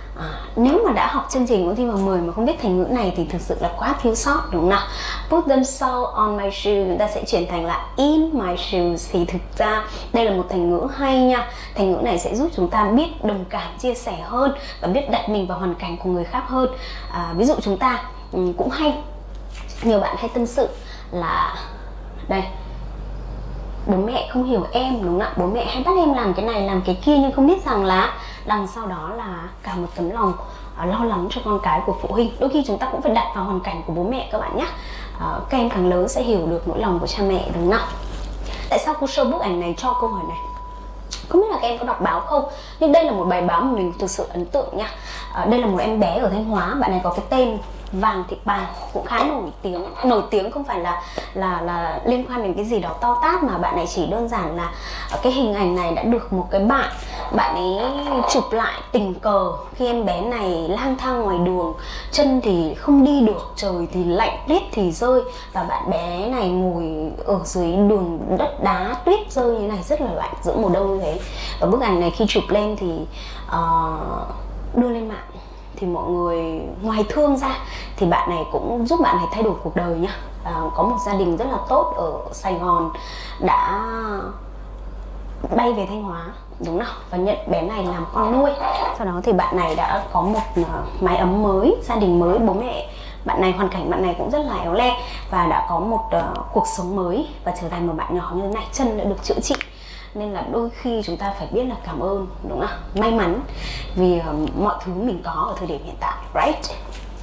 Speaker 1: À, nếu mà đã học chương trình ôn thi vào mười mà không biết thành ngữ này thì thực sự là quá thiếu sót, đúng không nào? Put them so on my shoes, chúng ta sẽ chuyển thành là in my shoes. Thì thực ra đây là một thành ngữ hay nha. Thành ngữ này sẽ giúp chúng ta biết đồng cảm, chia sẻ hơn và biết đặt mình vào hoàn cảnh của người khác hơn. À, ví dụ chúng ta um, cũng hay, nhiều bạn hay tâm sự là đây, bố mẹ không hiểu em, đúng không ạ? Bố mẹ hay bắt em làm cái này làm cái kia, nhưng không biết rằng là đằng sau đó là cả một tấm lòng uh, lo lắng cho con cái của phụ huynh. Đôi khi chúng ta cũng phải đặt vào hoàn cảnh của bố mẹ các bạn nhé. Uh, các em càng lớn sẽ hiểu được nỗi lòng của cha mẹ, đúng không nào? Tại sao cô show bức ảnh này cho câu hỏi này? Không biết là các em có đọc báo không, nhưng đây là một bài báo mà mình thực sự ấn tượng nha. À, đây là một em bé ở Thanh Hóa, bạn này có cái tên Vàng Thị Pàng, cũng khá nổi tiếng. Nổi tiếng không phải là là là liên quan đến cái gì đó to tát, mà bạn này chỉ đơn giản là cái hình ảnh này đã được một cái bạn bạn ấy chụp lại tình cờ khi em bé này lang thang ngoài đường, chân thì không đi được, trời thì lạnh, tuyết thì rơi, và bạn bé này ngồi ở dưới đường đất đá, tuyết rơi như này rất là lạnh giữa mùa đông như thế. Và bức ảnh này khi chụp lên thì uh, đưa lên mạng thì mọi người ngoài thương ra thì bạn này cũng giúp bạn này thay đổi cuộc đời nhá. À, có một gia đình rất là tốt ở Sài Gòn đã bay về Thanh Hóa, đúng không? Và nhận bé này làm con nuôi. Sau đó thì bạn này đã có một uh, mái ấm mới, gia đình mới, bố mẹ bạn này, hoàn cảnh bạn này cũng rất là éo le và đã có một uh, cuộc sống mới và trở thành một bạn nhỏ như thế này, chân đã được chữa trị. Nên là đôi khi chúng ta phải biết là cảm ơn, đúng không? May mắn vì uh, mọi thứ mình có ở thời điểm hiện tại, right?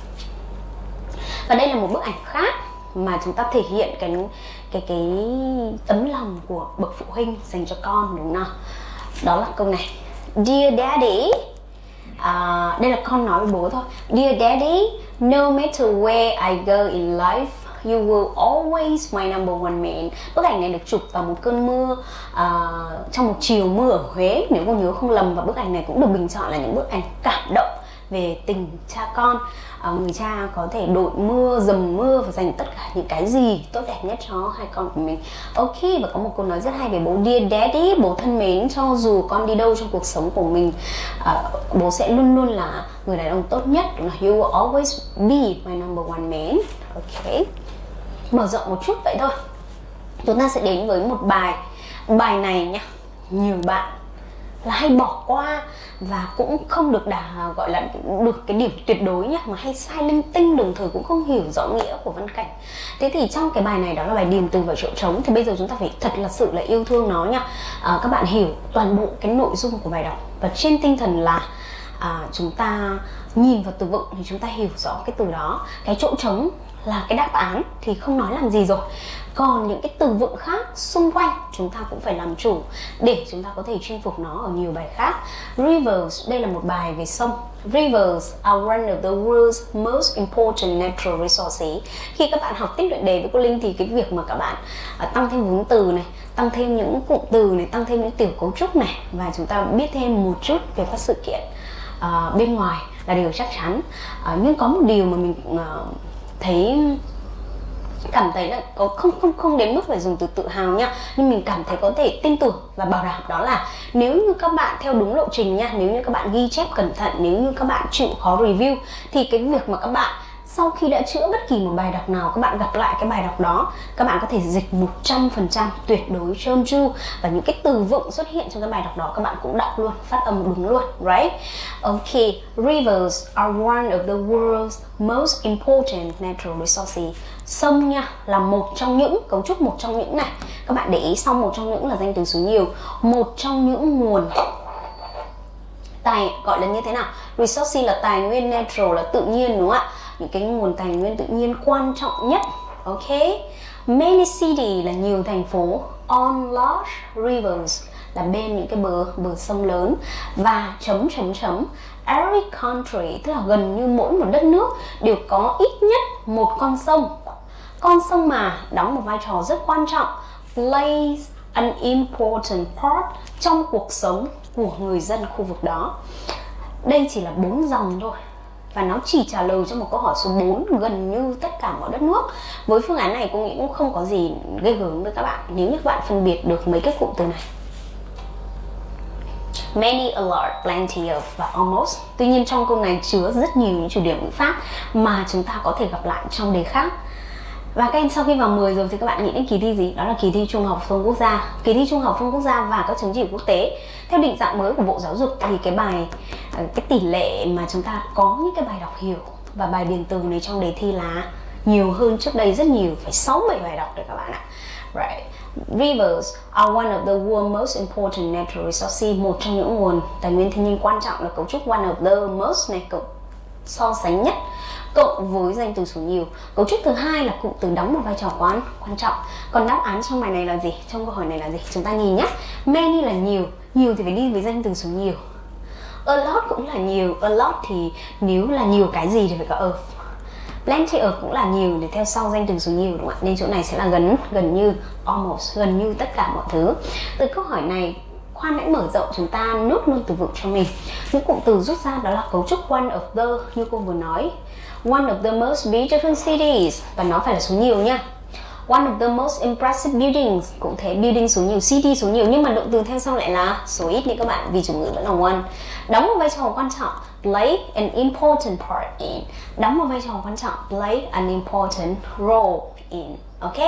Speaker 1: Và đây là một bức ảnh khác mà chúng ta thể hiện cái cái cái tấm lòng của bậc phụ huynh dành cho con, đúng không? Đó là câu này: Dear Daddy, à, đây là con nói với bố thôi. Dear Daddy, no matter where I go in life, you will always my number one man. Bức ảnh này được chụp vào một cơn mưa uh, trong một chiều mưa ở Huế, nếu con nhớ không lầm. Và bức ảnh này cũng được bình chọn là những bức ảnh cảm động về tình cha con. Uh, người cha có thể đội mưa, dầm mưa và dành tất cả những cái gì tốt đẹp nhất cho hai con của mình. Ok, và có một câu nói rất hay về bố: Dear Daddy, bố thân mến, cho dù con đi đâu trong cuộc sống của mình, uh, bố sẽ luôn luôn là người đàn ông tốt nhất. You will always be my number one man. Ok, mở rộng một chút vậy thôi. Chúng ta sẽ đến với một bài Bài này nha, nhiều bạn là hay bỏ qua và cũng không được đà gọi là được cái điểm tuyệt đối nhá, mà hay sai linh tinh, đồng thời cũng không hiểu rõ nghĩa của văn cảnh. Thế thì trong cái bài này đó là bài điền từ và chỗ trống, thì bây giờ chúng ta phải thật là sự là yêu thương nó nha. À, các bạn hiểu toàn bộ cái nội dung của bài đọc và trên tinh thần là à, chúng ta nhìn vào từ vựng thì chúng ta hiểu rõ cái từ đó. Cái chỗ trống là cái đáp án thì không nói làm gì rồi. Còn những cái từ vựng khác xung quanh chúng ta cũng phải làm chủ để chúng ta có thể chinh phục nó ở nhiều bài khác. Rivers, đây là một bài về sông. Rivers are one of the world's most important natural resources. Khi các bạn học tích luyện đề với cô Linh thì cái việc mà các bạn uh, tăng thêm vốn từ này, tăng thêm những cụm từ này, tăng thêm những tiểu cấu trúc này, và chúng ta biết thêm một chút về các sự kiện uh, bên ngoài là điều chắc chắn. Uh, nhưng có một điều mà mình uh, thấy cảm thấy là có không không không đến mức phải dùng từ tự hào nha, nhưng mình cảm thấy có thể tin tưởng và bảo đảm, đó là nếu như các bạn theo đúng lộ trình nha, nếu như các bạn ghi chép cẩn thận, nếu như các bạn chịu khó review, thì cái việc mà các bạn sau khi đã chữa bất kỳ một bài đọc nào, các bạn gặp lại cái bài đọc đó, các bạn có thể dịch một trăm phần trăm tuyệt đối trơn tru, và những cái từ vựng xuất hiện trong cái bài đọc đó các bạn cũng đọc luôn, phát âm đúng luôn, right? Ok, rivers are one of the world's most important natural resources. Sông nha là một trong những, cấu trúc một trong những này, các bạn để ý sau một trong những là danh từ số nhiều, một trong những nguồn tài, gọi là như thế nào? Resources là tài nguyên, natural là tự nhiên, đúng không ạ? Những cái nguồn tài nguyên tự nhiên quan trọng nhất. Ok, many city là nhiều thành phố, on large rivers là bên những cái bờ bờ sông lớn, và chấm chấm chấm every country, tức là gần như mỗi một đất nước đều có ít nhất một con sông. Con sông mà đóng một vai trò rất quan trọng, plays an important part trong cuộc sống của người dân khu vực đó. Đây chỉ là bốn dòng thôi, và nó chỉ trả lời cho một câu hỏi số bốn gần như tất cả mọi đất nước. Với phương án này cô nghĩ cũng không có gì ghê gớm với các bạn nếu như các bạn phân biệt được mấy cái cụm từ này. Many, a lot, plenty of và almost. Tuy nhiên trong câu này chứa rất nhiều những chủ điểm ngữ pháp mà chúng ta có thể gặp lại trong đề khác. Và các em sau khi vào mười rồi thì các bạn nghĩ đến kỳ thi gì? Đó là kỳ thi Trung học phổ thông quốc gia. Kỳ thi Trung học phổ thông quốc gia và các chứng chỉ quốc tế. Theo định dạng mới của Bộ Giáo dục thì cái bài cái tỷ lệ mà chúng ta có những cái bài đọc hiểu và bài điền từ này trong đề thi là nhiều hơn trước đây rất nhiều, phải sáu bảy bài đọc đấy các bạn ạ. Right. Rivers are one of the world's most important natural resources. Một trong những nguồn tài nguyên thiên nhiên quan trọng là cấu trúc one of the most này, cấu so sánh nhất cộng với danh từ số nhiều. Cấu trúc thứ hai là cụm từ đóng một vai trò quan quan trọng. Còn đáp án trong bài này là gì? Trong câu hỏi này là gì? Chúng ta nhìn nhé. Many là nhiều, nhiều thì phải đi với danh từ số nhiều. A lot cũng là nhiều, a lot thì nếu là nhiều cái gì thì phải có of. Plenty of cũng là nhiều để theo sau danh từ số nhiều, đúng không ạ? Nên chỗ này sẽ là gần gần như, almost, gần như tất cả mọi thứ. Từ câu hỏi này, khoan hãy mở rộng, chúng ta nốt luôn từ vựng cho mình. Những cụm từ rút ra đó là cấu trúc one of the, như cô vừa nói. One of the most beautiful cities, và nó phải là số nhiều nha. One of the most impressive buildings, cũng thế, building số nhiều, city số nhiều, nhưng mà động từ theo sau lại là số ít nha các bạn, vì chủ ngữ vẫn là one. Đóng một vai trò quan trọng, play an important part in. Đóng một vai trò quan trọng, play an important role in. Ok.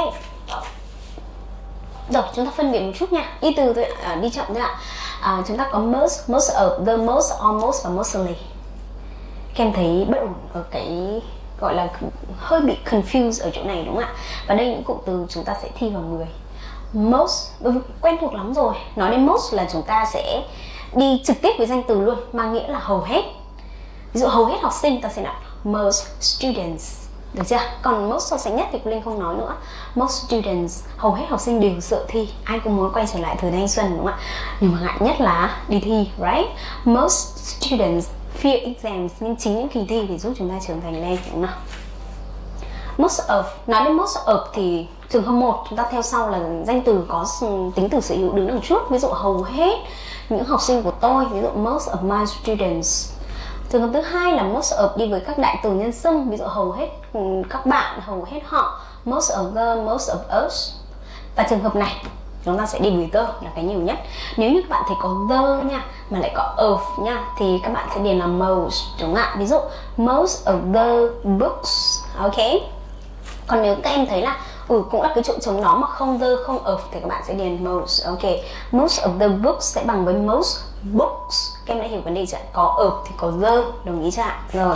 Speaker 1: Rồi, chúng ta phân biệt một chút nha, đi từ thôi, à, đi chậm thôi ạ. À, chúng ta có most, most of, the most, almost và mostly. Các em thấy bất ổn ở cái gọi là hơi bị confused ở chỗ này đúng không ạ? Và đây những cụm từ chúng ta sẽ thi vào mười. Most, quen thuộc lắm rồi. Nói đến most là chúng ta sẽ đi trực tiếp với danh từ luôn, mang nghĩa là hầu hết. Ví dụ hầu hết học sinh ta sẽ nói most students, được chưa? Còn most so sánh nhất thì cô Linh không nói nữa. Most students, hầu hết học sinh đều sợ thi. Ai cũng muốn quay trở lại thời thanh xuân đúng không ạ? Nhưng mà ngại nhất là đi thi, right? Most students fear exams, nhưng chính những kỳ thi thì giúp chúng ta trưởng thành lên, đúng không? Most of, nói đến most of thì trường hợp một chúng ta theo sau là danh từ có tính từ sở hữu đứng đằng trước, ví dụ hầu hết những học sinh của tôi, ví dụ most of my students. Trường hợp thứ hai là most of đi với các đại từ nhân xưng, ví dụ hầu hết các bạn, hầu hết họ, most of them, most of us. Và trường hợp này chúng ta sẽ đi với the là cái nhiều nhất. Nếu như các bạn thấy có the nha, mà lại có of nha, thì các bạn sẽ điền là most, đúng không ạ? Ví dụ most of the books, ok. Còn nếu các em thấy là ừ cũng là cái chỗ trống đó mà không the không of thì các bạn sẽ điền most, ok. Most of the books sẽ bằng với most books. Các em đã hiểu vấn đề chưa? Có of thì có the, đồng ý chưa ạ? Rồi.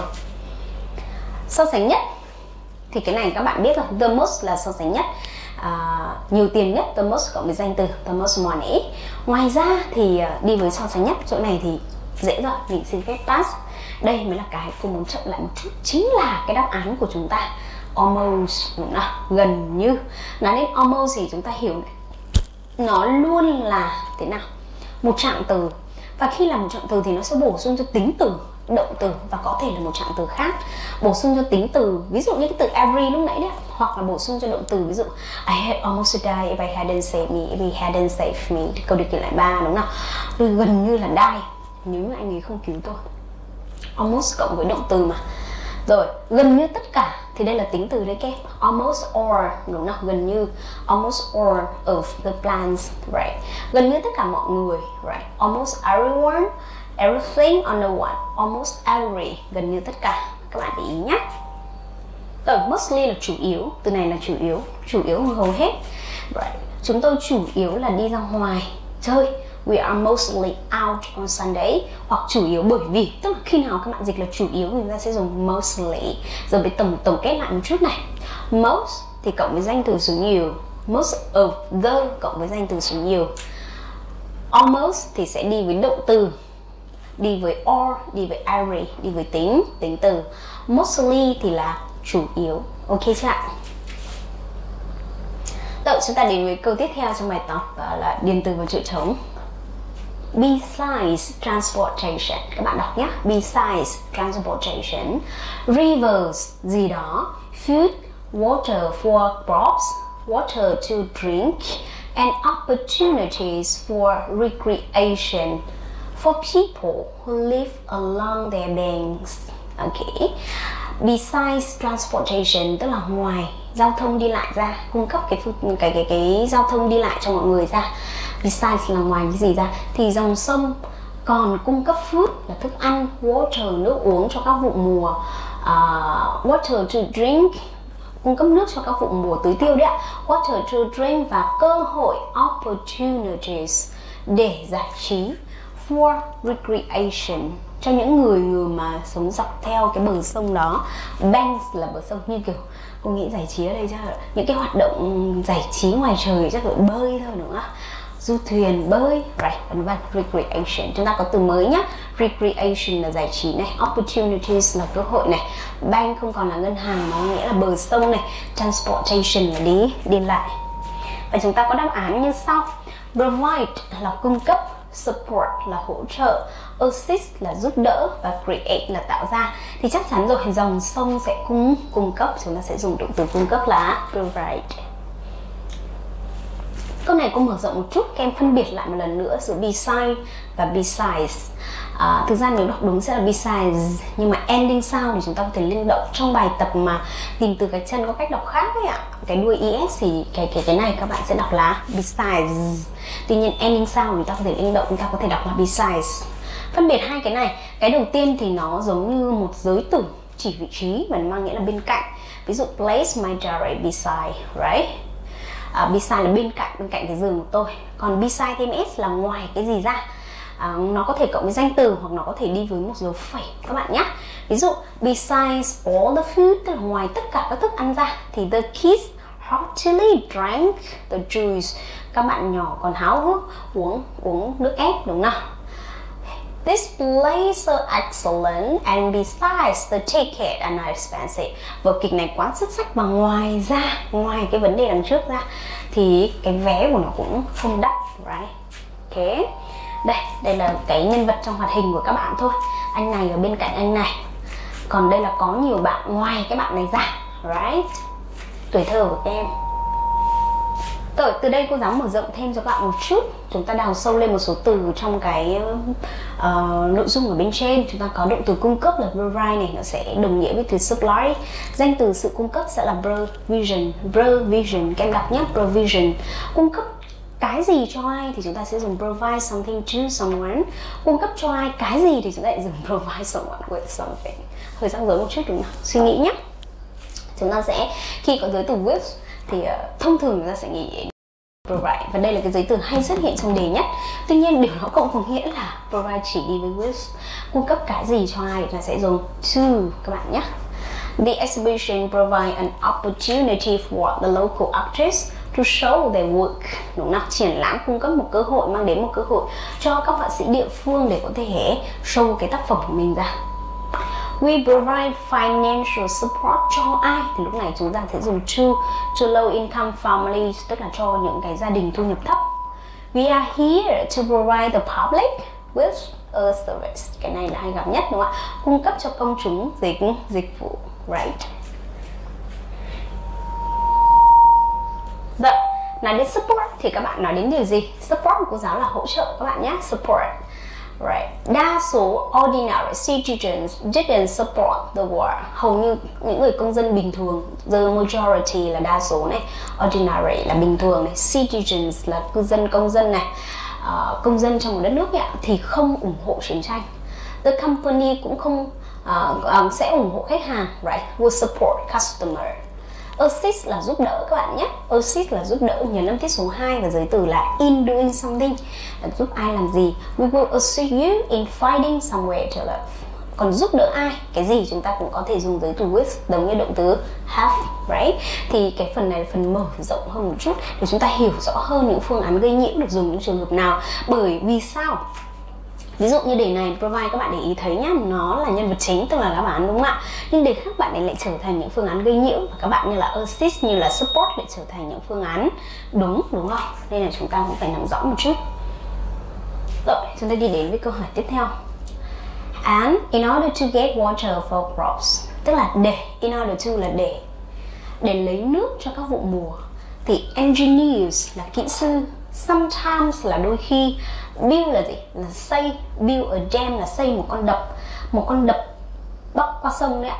Speaker 1: So sánh nhất thì cái này các bạn biết rồi, the most là so sánh nhất. À, nhiều tiền nhất, the most cộng với danh từ the most money. Ngoài ra thì uh, đi với so sánh nhất, chỗ này thì dễ rồi, mình xin phép pass. Đây mới là cái cô muốn chậm lại một chút, chính là cái đáp án của chúng ta, almost, đúng không? Gần như. Nói đến almost thì chúng ta hiểu này, nó luôn là thế nào, một trạng từ, và khi là một trạng từ thì nó sẽ bổ sung cho tính từ, động từ, và có thể là một trạng từ khác bổ sung cho tính từ, ví dụ như cái từ every lúc nãy đấy, hoặc là bổ sung cho động từ, ví dụ I had almost died if I hadn't saved me, if he hadn't saved me. Câu điều kiện lại ba, đúng không? Gần như là die nếu như anh ấy không cứu tôi. Almost cộng với động từ mà. Rồi, gần như tất cả thì đây là tính từ đấy các. Almost all, đúng không? Gần như. Almost all of the plants, right? Gần như tất cả mọi người, right? Almost everyone, everything on the one. Almost every, gần như tất cả. Các bạn để ý nhé. Rồi, mostly là chủ yếu. Từ này là chủ yếu. Chủ yếu là hầu hết, right? Chúng tôi chủ yếu là đi ra ngoài chơi. We are mostly out on Sunday. Hoặc chủ yếu bởi vì, tức là khi nào các bạn dịch là chủ yếu thì chúng ta sẽ dùng mostly. Giờ phải tổng tổng kết lại một chút này. Most thì cộng với danh từ số nhiều, most of the cộng với danh từ số nhiều. Almost thì sẽ đi với động từ, đi với all, đi với every, đi với tính, tính từ. Mostly thì là chủ yếu. Ok chưa ạ? Rồi chúng ta đến với câu tiếp theo trong bài tập, đó là điền từ vào chỗ trống. Besides transportation, các bạn đọc nhé. Besides transportation, rivers gì đó, food, water for crops, water to drink, and opportunities for recreation for people who live along their banks. Okay. Besides transportation tức là ngoài giao thông đi lại ra, cung cấp cái cái cái cái, cái giao thông đi lại cho mọi người ra. Besides là ngoài cái gì ra, thì dòng sông Còn cung cấp food là thức ăn, water nước uống cho các vụ mùa, uh, water to drink cung cấp nước cho các vụ mùa tưới tiêu đấy ạ, water to drink và cơ hội opportunities để giải trí, for recreation cho những người người mà sống dọc theo cái bờ sông đó. Banks là bờ sông, như kiểu cô nghĩ giải trí ở đây chắc là những cái hoạt động giải trí ngoài trời, chắc là bơi thôi đúng không ạ, du thuyền, bơi, right, vân vân. Recreation, chúng ta có từ mới nhá. Recreation là giải trí này, opportunities là cơ hội này, bank không còn là ngân hàng mà nghĩa là bờ sông này, transportation là đi đi lại. Và chúng ta có đáp án như sau: provide là cung cấp, support là hỗ trợ, assist là giúp đỡ và create là tạo ra. Thì chắc chắn rồi, dòng sông sẽ cung cung cấp, chúng ta sẽ dùng động từ cung cấp là provide. Câu này cô mở rộng một chút, các em phân biệt lại một lần nữa giữa beside và besides. À, thực ra nếu đọc đúng sẽ là besides, nhưng mà ending sound thì chúng ta có thể linh động trong bài tập mà tìm từ cái chân có cách đọc khác ấy ạ. Cái đuôi es thì cái cái cái này các bạn sẽ đọc là besides. Tuy nhiên ending sound chúng ta có thể linh động, chúng ta có thể đọc là besides. Phân biệt hai cái này, cái đầu tiên thì nó giống như một giới từ chỉ vị trí và nó mang nghĩa là bên cạnh. Ví dụ place my diary beside, right? Uh, beside là bên cạnh, bên cạnh cái giường của tôi. Còn beside thêm s là ngoài cái gì ra. Uh, nó có thể cộng với danh từ hoặc nó có thể đi với một dấu phẩy các bạn nhé. Ví dụ besides all the food, tức là ngoài tất cả các thức ăn ra, thì the kids heartily drank the juice. Các bạn nhỏ còn háo hức uống uống nước ép đúng không? This plays are excellent and besides the ticket are not expensive. Vở kịch này quá xuất sắc và ngoài ra, ngoài cái vấn đề đằng trước ra thì cái vé của nó cũng không đắt, right? Ok. Đây, đây là cái nhân vật trong hoạt hình của các bạn thôi. Anh này ở bên cạnh anh này. Còn đây là có nhiều bạn ngoài cái bạn này ra, right? Tuổi thơ của các em. Rồi, từ đây cô giáo mở rộng thêm cho các bạn một chút. Chúng ta đào sâu lên một số từ trong cái uh, nội dung ở bên trên. Chúng ta có động từ cung cấp là provide này, nó sẽ đồng nghĩa với từ supply. Danh từ sự cung cấp sẽ là provision. Provision, các em đọc nhé, provision. Cung cấp cái gì cho ai thì chúng ta sẽ dùng provide something to someone. Cung cấp cho ai cái gì thì chúng ta sẽ dùng provide someone with something. Hơi rắc rối một chút đúng không? Suy nghĩ nhé. Chúng ta sẽ, khi có giới từ with thì uh, thông thường chúng ta sẽ nghĩ đến provide, và đây là cái giới từ hay xuất hiện trong đề nhất. Tuy nhiên điều nó cũng có nghĩa là provide chỉ đi với with. Cung cấp cái gì cho ai thì ta sẽ dùng to các bạn nhé. The exhibition provide an opportunity for the local artists to show their work. Đúng không? Triển lãm cung cấp một cơ hội, mang đến một cơ hội cho các họa sĩ địa phương để có thể show cái tác phẩm của mình ra. We provide financial support cho ai thì lúc này chúng ta sẽ dùng to to low income families, tức là cho những cái gia đình thu nhập thấp. We are here to provide the public with a service. Cái này là hay gặp nhất đúng không ạ? Cung cấp cho công chúng dịch dịch vụ, right? Rồi, nói đến support thì các bạn nói đến điều gì? Support của cô giáo là hỗ trợ các bạn nhé. Support. Right. Đa số ordinary citizens didn't support the war. Hầu như những người công dân bình thường, the majority là đa số này, ordinary là bình thường này, citizens là cư dân, công dân này, uh, công dân trong một đất nước ấy, thì không ủng hộ chiến tranh. The company cũng không uh, um, sẽ ủng hộ khách hàng, right? Will support customer. Assist là giúp đỡ các bạn nhé. Assist là giúp đỡ, nhấn âm tiết số hai và giới từ là in doing something, là giúp ai làm gì. We will assist you in finding somewhere to live. Còn giúp đỡ ai, cái gì chúng ta cũng có thể dùng giới từ with, giống như động từ have, right? Thì cái phần này là phần mở rộng hơn một chút để chúng ta hiểu rõ hơn những phương án gây nhiễu được dùng những trường hợp nào. Bởi vì sao? Ví dụ như đề này provide các bạn để ý thấy nhá, nó là nhân vật chính, tức là đáp án đúng không ạ? Nhưng đề khác bạn ấy lại trở thành những phương án gây nhiễu, và các bạn như là assist, như là support lại trở thành những phương án đúng, đúng không? Nên là chúng ta cũng phải nắm rõ một chút. Rồi, chúng ta đi đến với câu hỏi tiếp theo. And in order to get water for crops, tức là để, in order to là để, để lấy nước cho các vụ mùa, thì engineers là kỹ sư, sometimes là đôi khi, build là gì? Là xây, build a dam là xây một con đập, một con đập bắc qua sông đấy ạ.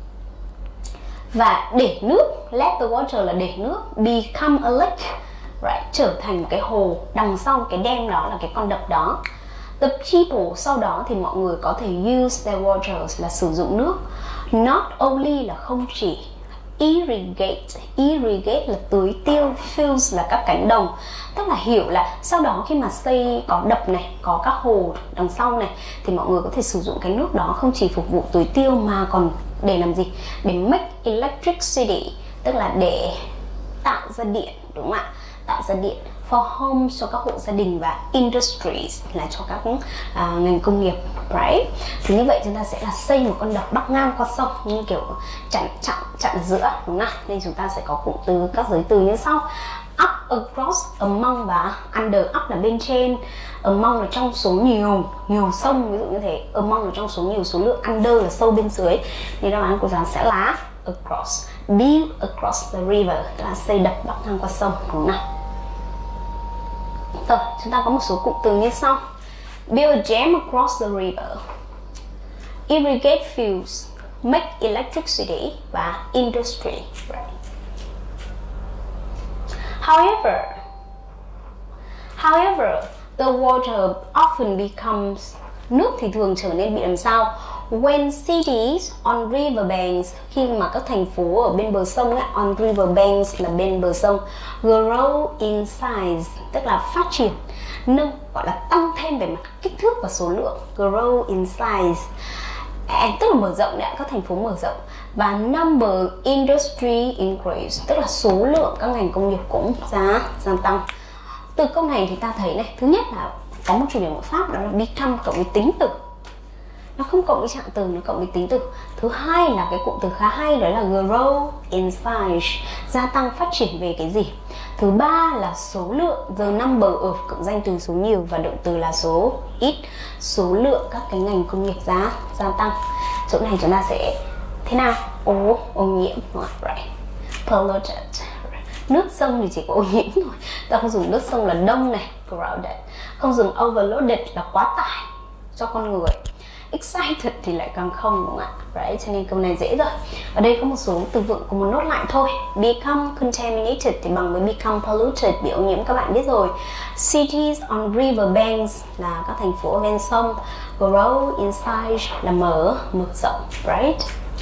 Speaker 1: Và để nước, let the water là để nước, become a lake, right? Trở thành một cái hồ đằng sau cái dam đó là cái con đập đó. The people, sau đó thì mọi người có thể use their waters là sử dụng nước. Not only là không chỉ, irrigate, irrigate là tưới tiêu, fields là các cánh đồng. Tức là hiểu là sau đó khi mà xây có đập này, có các hồ đằng sau này, thì mọi người có thể sử dụng cái nước đó không chỉ phục vụ tưới tiêu mà còn để làm gì? Để make electricity, tức là để tạo ra điện, đúng không ạ? Tạo ra điện for homes, cho các hộ gia đình, và industries là cho các uh, ngành công nghiệp, right? Thì như vậy chúng ta sẽ là xây một con đập bắc ngang qua sông, như kiểu chặn chặn chặn ở giữa, đúng không? Nên chúng ta sẽ có cụm từ, các giới từ như sau: up, across, among và under. Up là bên trên, among là trong số nhiều, nhiều sông, ví dụ như thế. Among là trong số nhiều số lượng, under là sâu bên dưới. Nên đáp án của giáo sẽ là across. Build across the river, tức là xây đập bắc ngang qua sông, đúng không? Rồi, chúng ta có một số cụm từ như sau: build a dam across the river, irrigate fields, make electricity và industry. Right. However, however, the water often becomes, nước thì thường trở nên bị làm sao? When cities on riverbanks, khi mà các thành phố ở bên bờ sông ấy, on riverbanks là bên bờ sông, grow in size, tức là phát triển, nâng, gọi là tăng thêm về mặt kích thước và số lượng, grow in size, and, tức là mở rộng đấy, các thành phố mở rộng, và number industry increase, tức là số lượng các ngành công nghiệp cũng gia gia tăng. Từ câu này thì ta thấy này, thứ nhất là có một chủ đề ngữ pháp, đó là become cộng với tính từ, nó không cộng với trạng từ, nó cộng với tính từ. Thứ hai là cái cụm từ khá hay, đó là grow in size, gia tăng phát triển về cái gì. Thứ ba là số lượng, the number of cộng danh từ số nhiều và động từ là số ít, số lượng các cái ngành công nghiệp gia gia tăng. Chỗ này chúng ta sẽ thế nào? Ô ô nhiễm, right? Polluted. Nước sông thì chỉ có ô nhiễm thôi, ta không dùng nước sông là đông này, crowded. Không dùng overloaded là quá tải cho con người. Excited thì lại càng không, đúng không ạ? Right? Cho nên câu này dễ rồi. Ở đây có một số từ vựng của một nốt lại thôi. Become contaminated thì bằng với become polluted, bị ô nhiễm, các bạn biết rồi. Cities on riverbanks là các thành phố ở ven sông. Grow in size là mở, mở rộng, right?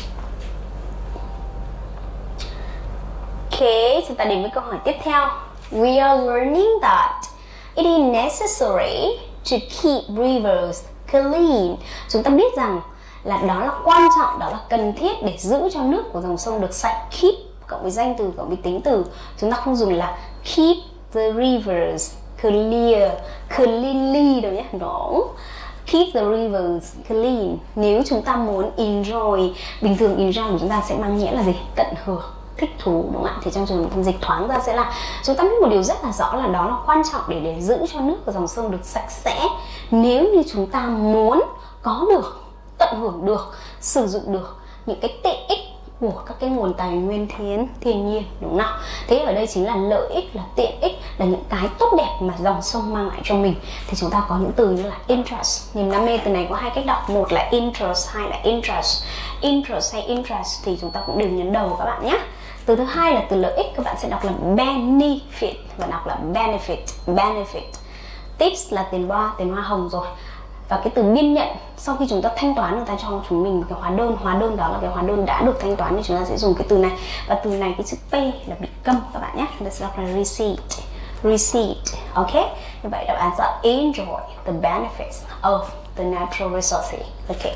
Speaker 1: Ok, chúng ta đến với câu hỏi tiếp theo. We are learning that it is necessary to keep rivers clean. Chúng ta biết rằng là đó là quan trọng, đó là cần thiết để giữ cho nước của dòng sông được sạch. Keep cộng với danh từ cộng với tính từ, chúng ta không dùng là keep the rivers clear, cleanly đâu nhé, no. Keep the rivers clean. Nếu chúng ta muốn enjoy, bình thường enjoy của chúng ta sẽ mang nghĩa là gì? Tận hưởng, thích thú, đúng không ạ? Thì trong trường hợp dịch thoáng ra sẽ là chúng ta biết một điều rất là rõ là đó là quan trọng để để giữ cho nước của dòng sông được sạch sẽ. Nếu như chúng ta muốn có được, tận hưởng được, sử dụng được những cái tiện ích của các cái nguồn tài nguyên thiên thiên nhiên, đúng không nào? Thế ở đây chính là lợi ích, là tiện ích, là những cái tốt đẹp mà dòng sông mang lại cho mình. Thì chúng ta có những từ như là interest, niềm đam mê. Từ này có hai cách đọc, một là interest, hai là interest. Interest hay interest thì chúng ta cũng đều nhấn đầu các bạn nhé. Từ thứ hai là từ lợi ích, các bạn sẽ đọc là benefit và đọc là benefit, benefit. Tips là tiền hoa, tiền hoa hồng rồi. Và cái từ biên nhận, sau khi chúng ta thanh toán, người ta cho chúng mình cái hóa đơn, hóa đơn đó là cái hóa đơn đã được thanh toán, thì chúng ta sẽ dùng cái từ này. Và từ này cái chữ pay là become các bạn nhé, chúng ta sẽ đọc là receipt, receipt, ok? Như vậy đáp án là enjoy the benefits of the natural resources, ok?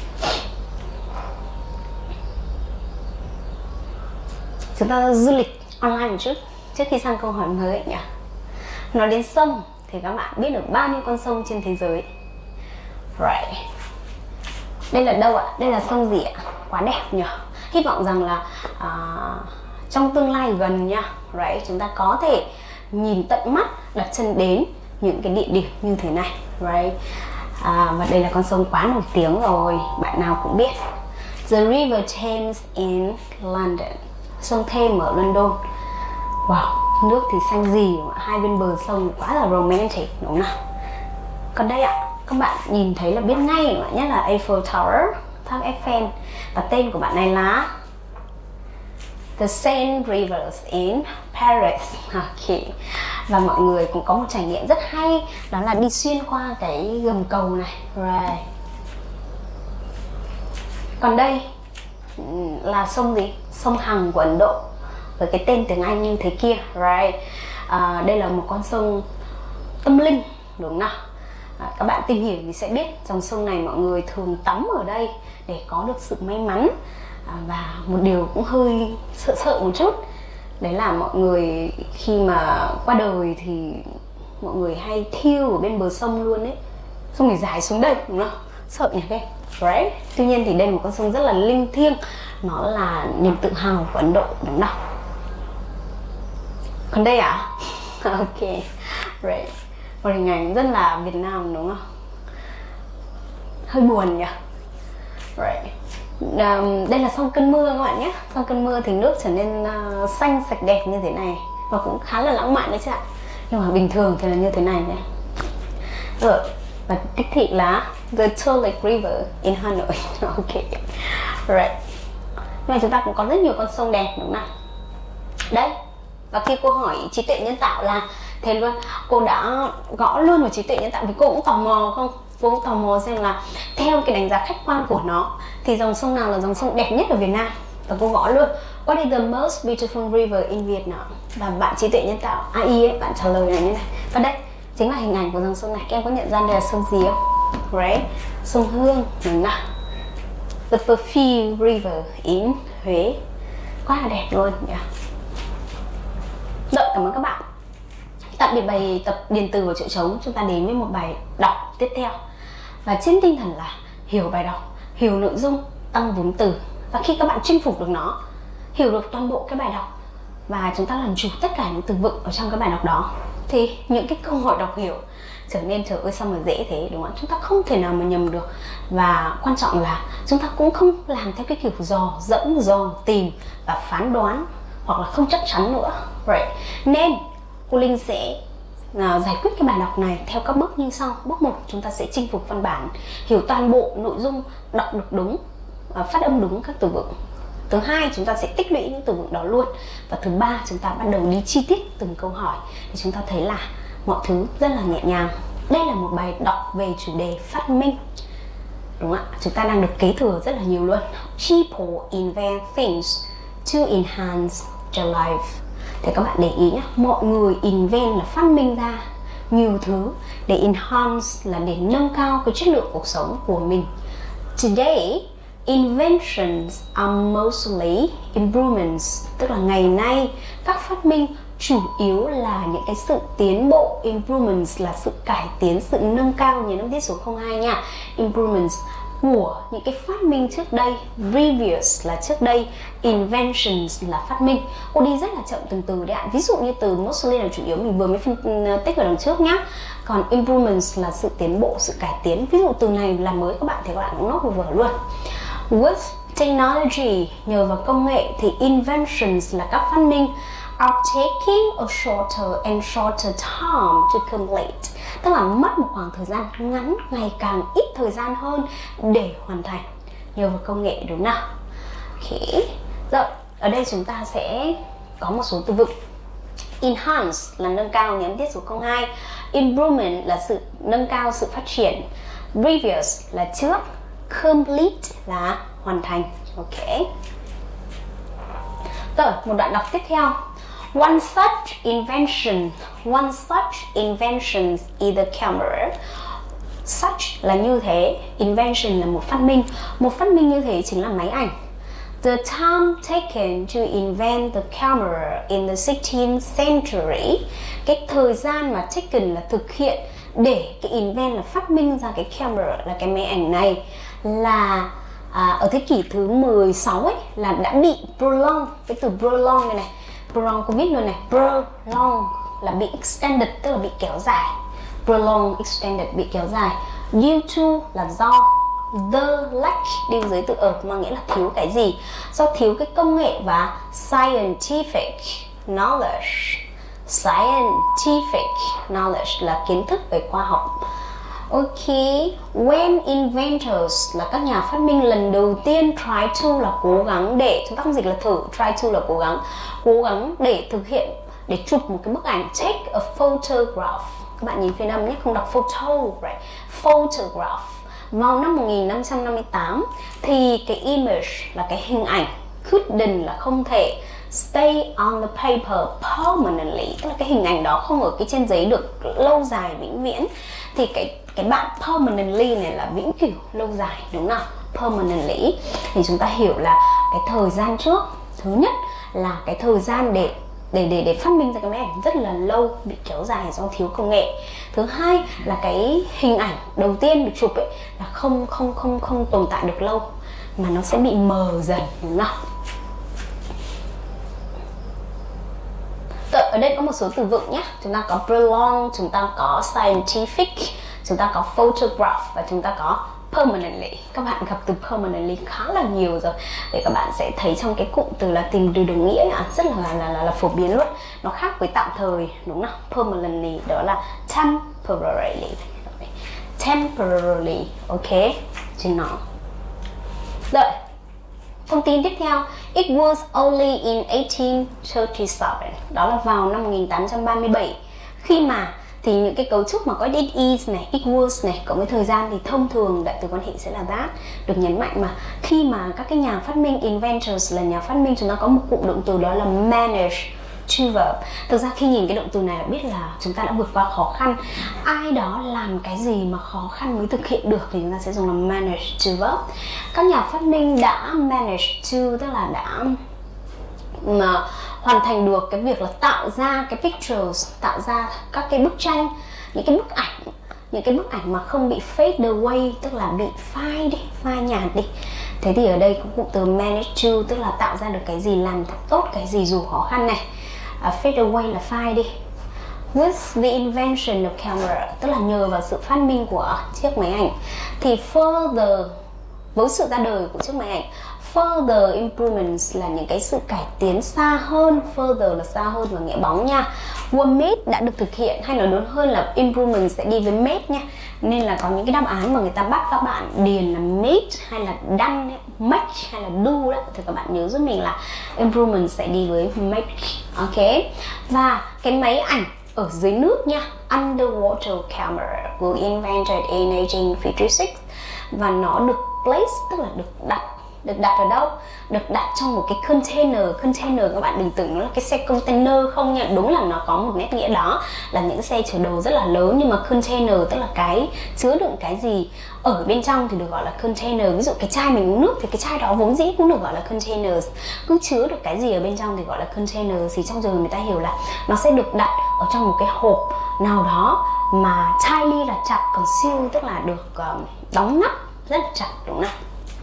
Speaker 1: Chúng ta du lịch online một chút trước khi sang câu hỏi mới nhỉ. Nói đến sông thì các bạn biết được bao nhiêu con sông trên thế giới? Right. Đây là đâu ạ? Đây là sông gì ạ? Quá đẹp nhỉ. Hy vọng rằng là uh, trong tương lai gần nha, right, chúng ta có thể nhìn tận mắt, đặt chân đến những cái địa điểm như thế này, right. À, và đây là con sông quá nổi tiếng rồi, bạn nào cũng biết. The River Thames in London, sông Thames ở London. Wow, nước thì xanh gì, hai bên bờ sông quá là romantic, đúng không nào? Còn đây ạ, các bạn nhìn thấy là biết ngay, nhất là Eiffel Tower, tháp Eiffel. Và tên của bạn này là the Seine Rivers in Paris. Ok. Và mọi người cũng có một trải nghiệm rất hay, đó là đi xuyên qua cái gầm cầu này. Right. Còn đây là sông gì? Sông Hằng của Ấn Độ, với cái tên tiếng Anh như thế kia. Right. À, đây là một con sông tâm linh, đúng không nào? À, các bạn tìm hiểu thì sẽ biết dòng sông này mọi người thường tắm ở đây để có được sự may mắn. À, và một điều cũng hơi sợ sợ một chút, đấy là mọi người khi mà qua đời thì mọi người hay thiêu ở bên bờ sông luôn ấy, xong rồi giải xuống đây, đúng không? Sợ nhỉ các em. Right. Tuy nhiên thì đây là một con sông rất là linh thiêng, nó là niềm tự hào của Ấn Độ, đúng không? Còn đây à? Ok. Right. Một hình ảnh rất là Việt Nam, đúng không? Hơi buồn nhỉ. Right. Um, đây là sau cơn mưa các bạn nhé. Sau cơn mưa thì nước trở nên uh, xanh sạch đẹp như thế này, và cũng khá là lãng mạn đấy chứ ạ. Nhưng mà bình thường thì là như thế này nhé. Rồi, và đích thị là the Tulip River in Hà Nội. Ok. Right. Nhưng mà chúng ta cũng có rất nhiều con sông đẹp, đúng không nào? Đấy. Và khi cô hỏi trí tuệ nhân tạo là thế luôn, cô đã gõ luôn vào trí tuệ nhân tạo vì cô cũng tò mò không? Cô cũng tò mò xem là theo cái đánh giá khách quan của nó thì dòng sông nào là dòng sông đẹp nhất ở Việt Nam. Và cô gõ luôn what is the most beautiful river in Vietnam. Và bạn trí tuệ nhân tạo a i ấy, bạn trả lời là như này. Và đây chính là hình ảnh của dòng sông này. Các em có nhận ra đây là sông gì không? Right. Sông Hương, đúng nào? The Perfume River in Huế. Quá là đẹp luôn nhỉ. Rồi, cảm ơn các bạn. Tạm biệt bài tập điền từ và chỗ trống, chúng ta đến với một bài đọc tiếp theo. Và trên tinh thần là hiểu bài đọc, hiểu nội dung, tăng vốn từ. Và khi các bạn chinh phục được nó, hiểu được toàn bộ cái bài đọc và chúng ta làm chủ tất cả những từ vựng ở trong cái bài đọc đó, thì những cái câu hỏi đọc hiểu trở nên trời ơi sao mà dễ thế, đúng không? Chúng ta không thể nào mà nhầm được. Và quan trọng là chúng ta cũng không làm theo cái kiểu dò dẫm, dò tìm và phán đoán hoặc là không chắc chắn nữa. Right. Nên cô Linh sẽ uh, giải quyết cái bài đọc này theo các bước như sau. Bước một, chúng ta sẽ chinh phục văn bản, hiểu toàn bộ nội dung, đọc được đúng, uh, phát âm đúng các từ vựng. Thứ hai, chúng ta sẽ tích lũy những từ vựng đó luôn. Và thứ ba, chúng ta bắt đầu đi chi tiết từng câu hỏi thì chúng ta thấy là mọi thứ rất là nhẹ nhàng. Đây là một bài đọc về chủ đề phát minh, đúng không ạ? Chúng ta đang được kế thừa rất là nhiều luôn. People invent things to enhance their life. Thì các bạn để ý nhé, mọi người invent là phát minh ra nhiều thứ, để enhance là để nâng cao cái chất lượng cuộc sống của mình. Today, inventions are mostly improvements, tức là ngày nay các phát minh chủ yếu là những cái sự tiến bộ. Improvements là sự cải tiến, sự nâng cao, nhớ năm tiết số không hai nha. Improvements của những cái phát minh trước đây, previous là trước đây, inventions là phát minh. Cô đi rất là chậm từng từ đấy ạ. Ví dụ như từ mostly là chủ yếu, mình vừa mới phân tích ở đằng trước nhá. Còn improvements là sự tiến bộ, sự cải tiến. Ví dụ từ này là mới các bạn thì các bạn cũng nốt vừa luôn. With technology, nhờ vào công nghệ, thì inventions là các phát minh are taking a shorter and shorter time to complete, tức là mất một khoảng thời gian ngắn, ngày càng ít thời gian hơn để hoàn thành nhờ vào công nghệ, đúng nào? Okay. Rồi, ở đây chúng ta sẽ có một số từ vựng. Enhance là nâng cao, nhấn tiết số không hai. Improvement là sự nâng cao, sự phát triển. Previous là trước. Complete là hoàn thành. Ok. Rồi, một đoạn đọc tiếp theo. One such invention, one such invention is the camera. Such là như thế, invention là một phát minh. Một phát minh như thế chính là máy ảnh. The time taken to invent the camera in the sixteenth century. Cái thời gian mà taken là thực hiện để cái invent là phát minh ra cái camera là cái máy ảnh này là à, ở thế kỷ thứ mười sáu ấy, là đã bị prolong. Cái từ prolong này này, prolong cô viết luôn này, prolong là bị extended, tức là bị kéo dài. Prolong, extended, bị kéo dài. Due to là do, the lack đi dưới từ ở mà nghĩa là thiếu cái gì, do thiếu cái công nghệ và scientific knowledge. Scientific knowledge là kiến thức về khoa học. Ok, when inventors là các nhà phát minh lần đầu tiên, try to là cố gắng để, chúng ta không dịch là thử, try to là cố gắng, cố gắng để thực hiện, để chụp một cái bức ảnh, take a photograph. Các bạn nhìn phiên âm nhé, không đọc photo, right? Photograph. Vào năm một nghìn năm trăm năm mươi tám thì cái image là cái hình ảnh, couldn't là không thể, stay on the paper permanently, tức là cái hình ảnh đó không ở cái trên giấy được lâu dài vĩnh viễn. Thì cái cái bạn permanently này là vĩnh cửu, lâu dài, đúng không? Permanently thì chúng ta hiểu là cái thời gian trước, thứ nhất là cái thời gian để để để để phát minh ra cái máy ảnh rất là lâu, bị kéo dài do thiếu công nghệ. Thứ hai là cái hình ảnh đầu tiên được chụp ấy là không không không không tồn tại được lâu, mà nó sẽ bị mờ dần, đúng không? Ở đây có một số từ vựng nhé. Chúng ta có belong, chúng ta có scientific, chúng ta có photograph và chúng ta có permanently. Các bạn gặp từ permanently khá là nhiều rồi. Để các bạn sẽ thấy trong cái cụm từ là tìm từ đồng nghĩa rất là là, là là phổ biến luôn. Nó khác với tạm thời, đúng không? Permanently đó là temporarily. Temporarily, ok, trên nó. Rồi. Thông tin tiếp theo, it was only in eighteen thirty-seven, đó là vào năm một nghìn tám trăm ba mươi bảy. Khi mà thì những cái cấu trúc mà có it is này, it was này, cộng với thời gian thì thông thường đại từ quan hệ sẽ là that, được nhấn mạnh mà. Khi mà các cái nhà phát minh, inventors là nhà phát minh, chúng ta có một cụm động từ đó là manage to verb. Thực ra khi nhìn cái động từ này là biết là chúng ta đã vượt qua khó khăn. Ai đó làm cái gì mà khó khăn mới thực hiện được thì chúng ta sẽ dùng là manage to verb. Các nhà phát minh đã manage to, tức là đã mà hoàn thành được cái việc là tạo ra cái pictures, tạo ra các cái bức tranh, những cái bức ảnh, những cái bức ảnh mà không bị fade away, tức là bị phai đi, phai nhạt đi. Thế thì ở đây có cụm từ manage to, tức là tạo ra được cái gì, làm thật tốt cái gì dù khó khăn này. Uh, fade away là phai đi. With the invention of camera, tức là nhờ vào sự phát minh của chiếc máy ảnh, thì further, với sự ra đời của chiếc máy ảnh, further improvements là những cái sự cải tiến xa hơn, further là xa hơn và nghĩa bóng nha. Were made đã được thực hiện, hay nói đúng hơn là improvements sẽ đi với made nha. Nên là có những cái đáp án mà người ta bắt các bạn điền là made hay là done, make hay là do đó, thì các bạn nhớ giúp mình là improvements sẽ đi với make, ok. Và cái máy ảnh ở dưới nước nha, underwater camera was invented in eighteen fifty-six, và nó được place, tức là được đặt. Được đặt ở đâu? Được đặt trong một cái container. Container các bạn đừng tưởng nó là cái xe container không nha. Đúng là nó có một nét nghĩa đó, là những xe chở đồ rất là lớn. Nhưng mà container tức là cái chứa đựng cái gì ở bên trong thì được gọi là container. Ví dụ cái chai mình uống nước thì cái chai đó vốn dĩ cũng được gọi là containers. Cứ chứa được cái gì ở bên trong thì gọi là containers. Thì trong giờ người ta hiểu là nó sẽ được đặt ở trong một cái hộp nào đó mà tightly là chặt, còn seal tức là được um, đóng nắp rất là chặt, đúng không?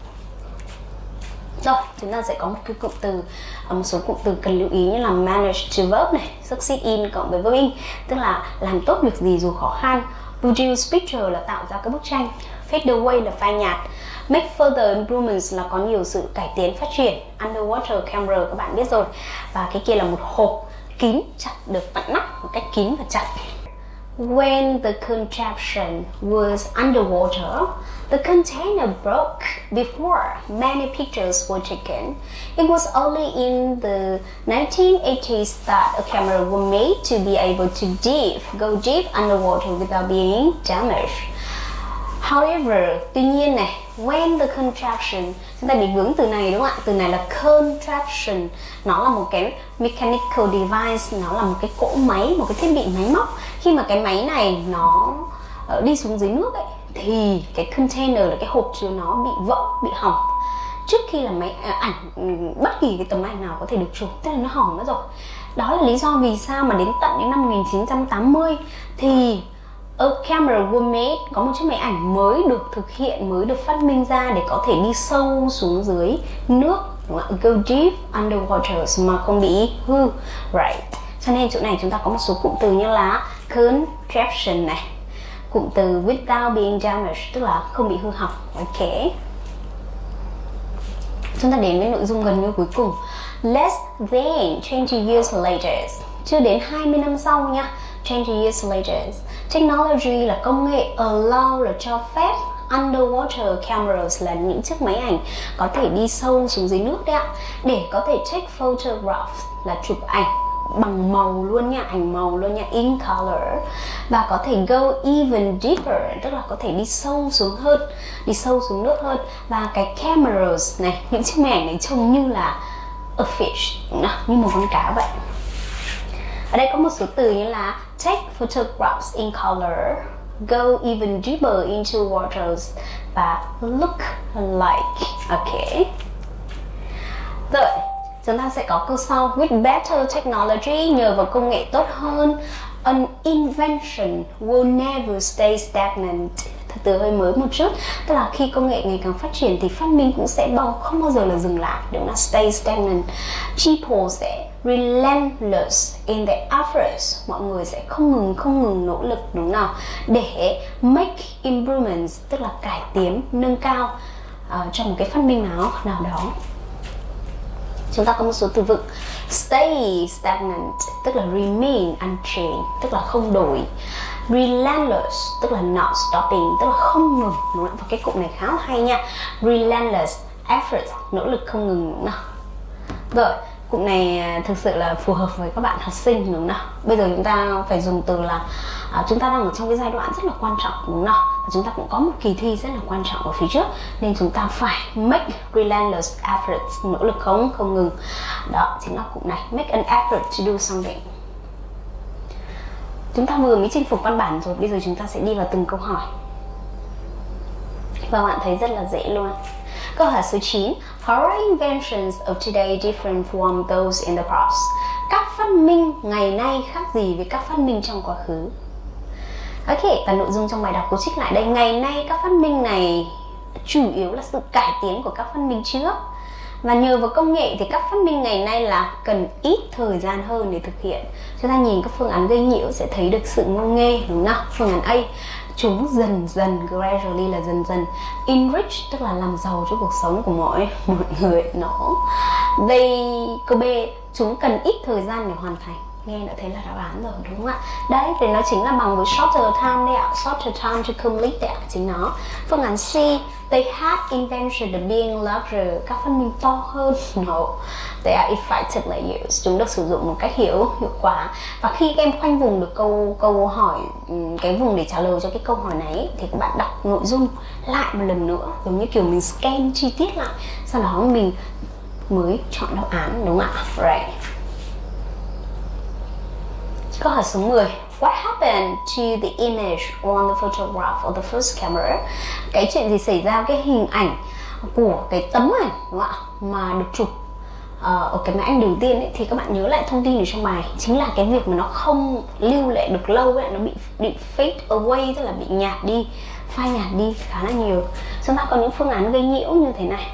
Speaker 1: Rồi, chúng ta sẽ có một cái cụm từ, một số cụm từ cần lưu ý như là manage to verb này, succeed in cộng với verb in, tức là làm tốt việc gì dù khó khăn. Produce picture là tạo ra cái bức tranh. Fade away là phai nhạt. Make further improvements là có nhiều sự cải tiến phát triển. Underwater camera các bạn biết rồi. Và cái kia là một hộp kín chặt, được vặn nắp một cách kín và chặt. When the contraption was underwater, the container broke before many pictures were taken. It was only in the nineteen eighties that a camera was made to be able to deep, go deep underwater without being damaged. However, tuy nhiên này, when the contraption, chúng ta bị vướng từ này đúng không ạ? Từ này là contraption, nó là một cái mechanical device, nó là một cái cỗ máy, một cái thiết bị máy móc. Khi mà cái máy này nó đi xuống dưới nước ấy, thì cái container là cái hộp chứa nó bị vỡ, bị hỏng trước khi là máy ảnh, bất kỳ cái tấm ảnh nào có thể được chụp, tức là nó hỏng nữa rồi. Đó là lý do vì sao mà đến tận những năm một nghìn chín trăm tám mươi thì a camera was made, có một chiếc máy ảnh mới được thực hiện, mới được phát minh ra để có thể đi sâu xuống dưới nước, đúng không? Go deep underwater mà không bị hư, right? Cho nên chỗ này chúng ta có một số cụm từ như là contraption này, cụm từ without being damaged tức là không bị hư hỏng, ok. Chúng ta đến với nội dung gần như cuối cùng. Less than twenty years later, chưa đến hai mươi năm sau nha, twenty years later. Technology là công nghệ, allow là cho phép, underwater cameras là những chiếc máy ảnh có thể đi sâu xuống dưới nước đấy ạ, để có thể take photographs là chụp ảnh bằng màu luôn nha, ảnh màu luôn nha, in color, và có thể go even deeper, tức là có thể đi sâu xuống hơn, đi sâu xuống nước hơn. Và cái cameras này, những chiếc máy ảnh này trông như là a fish, như một con cá vậy. Ở đây có một số từ như là take photographs in color, go even deeper into waters, và look like. Ok. Rồi, chúng ta sẽ có câu sau. With better technology, nhờ vào công nghệ tốt hơn, an invention will never stay stagnant. Thật từ hơi mới một chút, tức là khi công nghệ ngày càng phát triển thì phát minh cũng sẽ bao không bao giờ là dừng lại, đúng là stay stagnant. People sẽ relentless in their efforts, mọi người sẽ không ngừng không ngừng nỗ lực, đúng nào, để make improvements, tức là cải tiến, nâng cao uh, trong một cái phát minh nào nào đó. Chúng ta có một số từ vựng. Stay stagnant tức là remain unchanged, tức là không đổi. Relentless tức là not stopping, tức là không ngừng, đúng không? Và cái cụm này khá là hay nha. Relentless effort, nỗ lực không ngừng, đúng không? Rồi, cụm này thực sự là phù hợp với các bạn học sinh, đúng không? Bây giờ chúng ta phải dùng từ là à, chúng ta đang ở trong cái giai đoạn rất là quan trọng, đúng không? Và chúng ta cũng có một kỳ thi rất là quan trọng ở phía trước, nên chúng ta phải make relentless efforts, nỗ lực không không ngừng. Đó chính là cụm này, make an effort to do something. Chúng ta vừa mới chinh phục văn bản rồi, bây giờ chúng ta sẽ đi vào từng câu hỏi. Và bạn thấy rất là dễ luôn. Câu hỏi số chín. How are inventions of today different from those in the past? Các phát minh ngày nay khác gì với các phát minh trong quá khứ? Ok, và nội dung trong bài đọc cô trích lại đây. Ngày nay các phát minh này chủ yếu là sự cải tiến của các phát minh trước. Và nhờ vào công nghệ thì các phát minh ngày nay là cần ít thời gian hơn để thực hiện. Chúng ta nhìn các phương án gây nhiễu sẽ thấy được sự ngô nghê, đúng không? Phương án A, chúng dần dần, gradually là dần dần. Enrich tức là làm giàu cho cuộc sống của mọi mọi người. Nó đây, câu B, chúng cần ít thời gian để hoàn thành. Nghe đã thấy là đáp án rồi, đúng không ạ? Đấy, thì nó chính là bằng với shorter time đấy ạ, shorter time to complete đấy ạ, chính nó. Phương án C, they had invention being larger, các phát minh to hơn. No, they are effectively used, chúng được sử dụng một cách hiệu hiệu quả. Và khi các em khoanh vùng được câu câu hỏi, cái vùng để trả lời cho cái câu hỏi này thì các bạn đọc nội dung lại một lần nữa, giống như kiểu mình scan chi tiết lại, sau đó mình mới chọn đáp án, đúng không ạ? Right. Câu hỏi số mười. What happened to the image on the photograph of the first camera? Cái chuyện gì xảy ra cái hình ảnh của cái tấm ảnh, đúng không ạ, mà được chụp uh, ở cái máy ảnh đầu tiên ấy, thì các bạn nhớ lại thông tin ở trong bài chính là cái việc mà nó không lưu lại được lâu ấy, nó bị bị fade away, tức là bị nhạt đi, phai nhạt đi khá là nhiều. Chúng ta có những phương án gây nhiễu như thế này.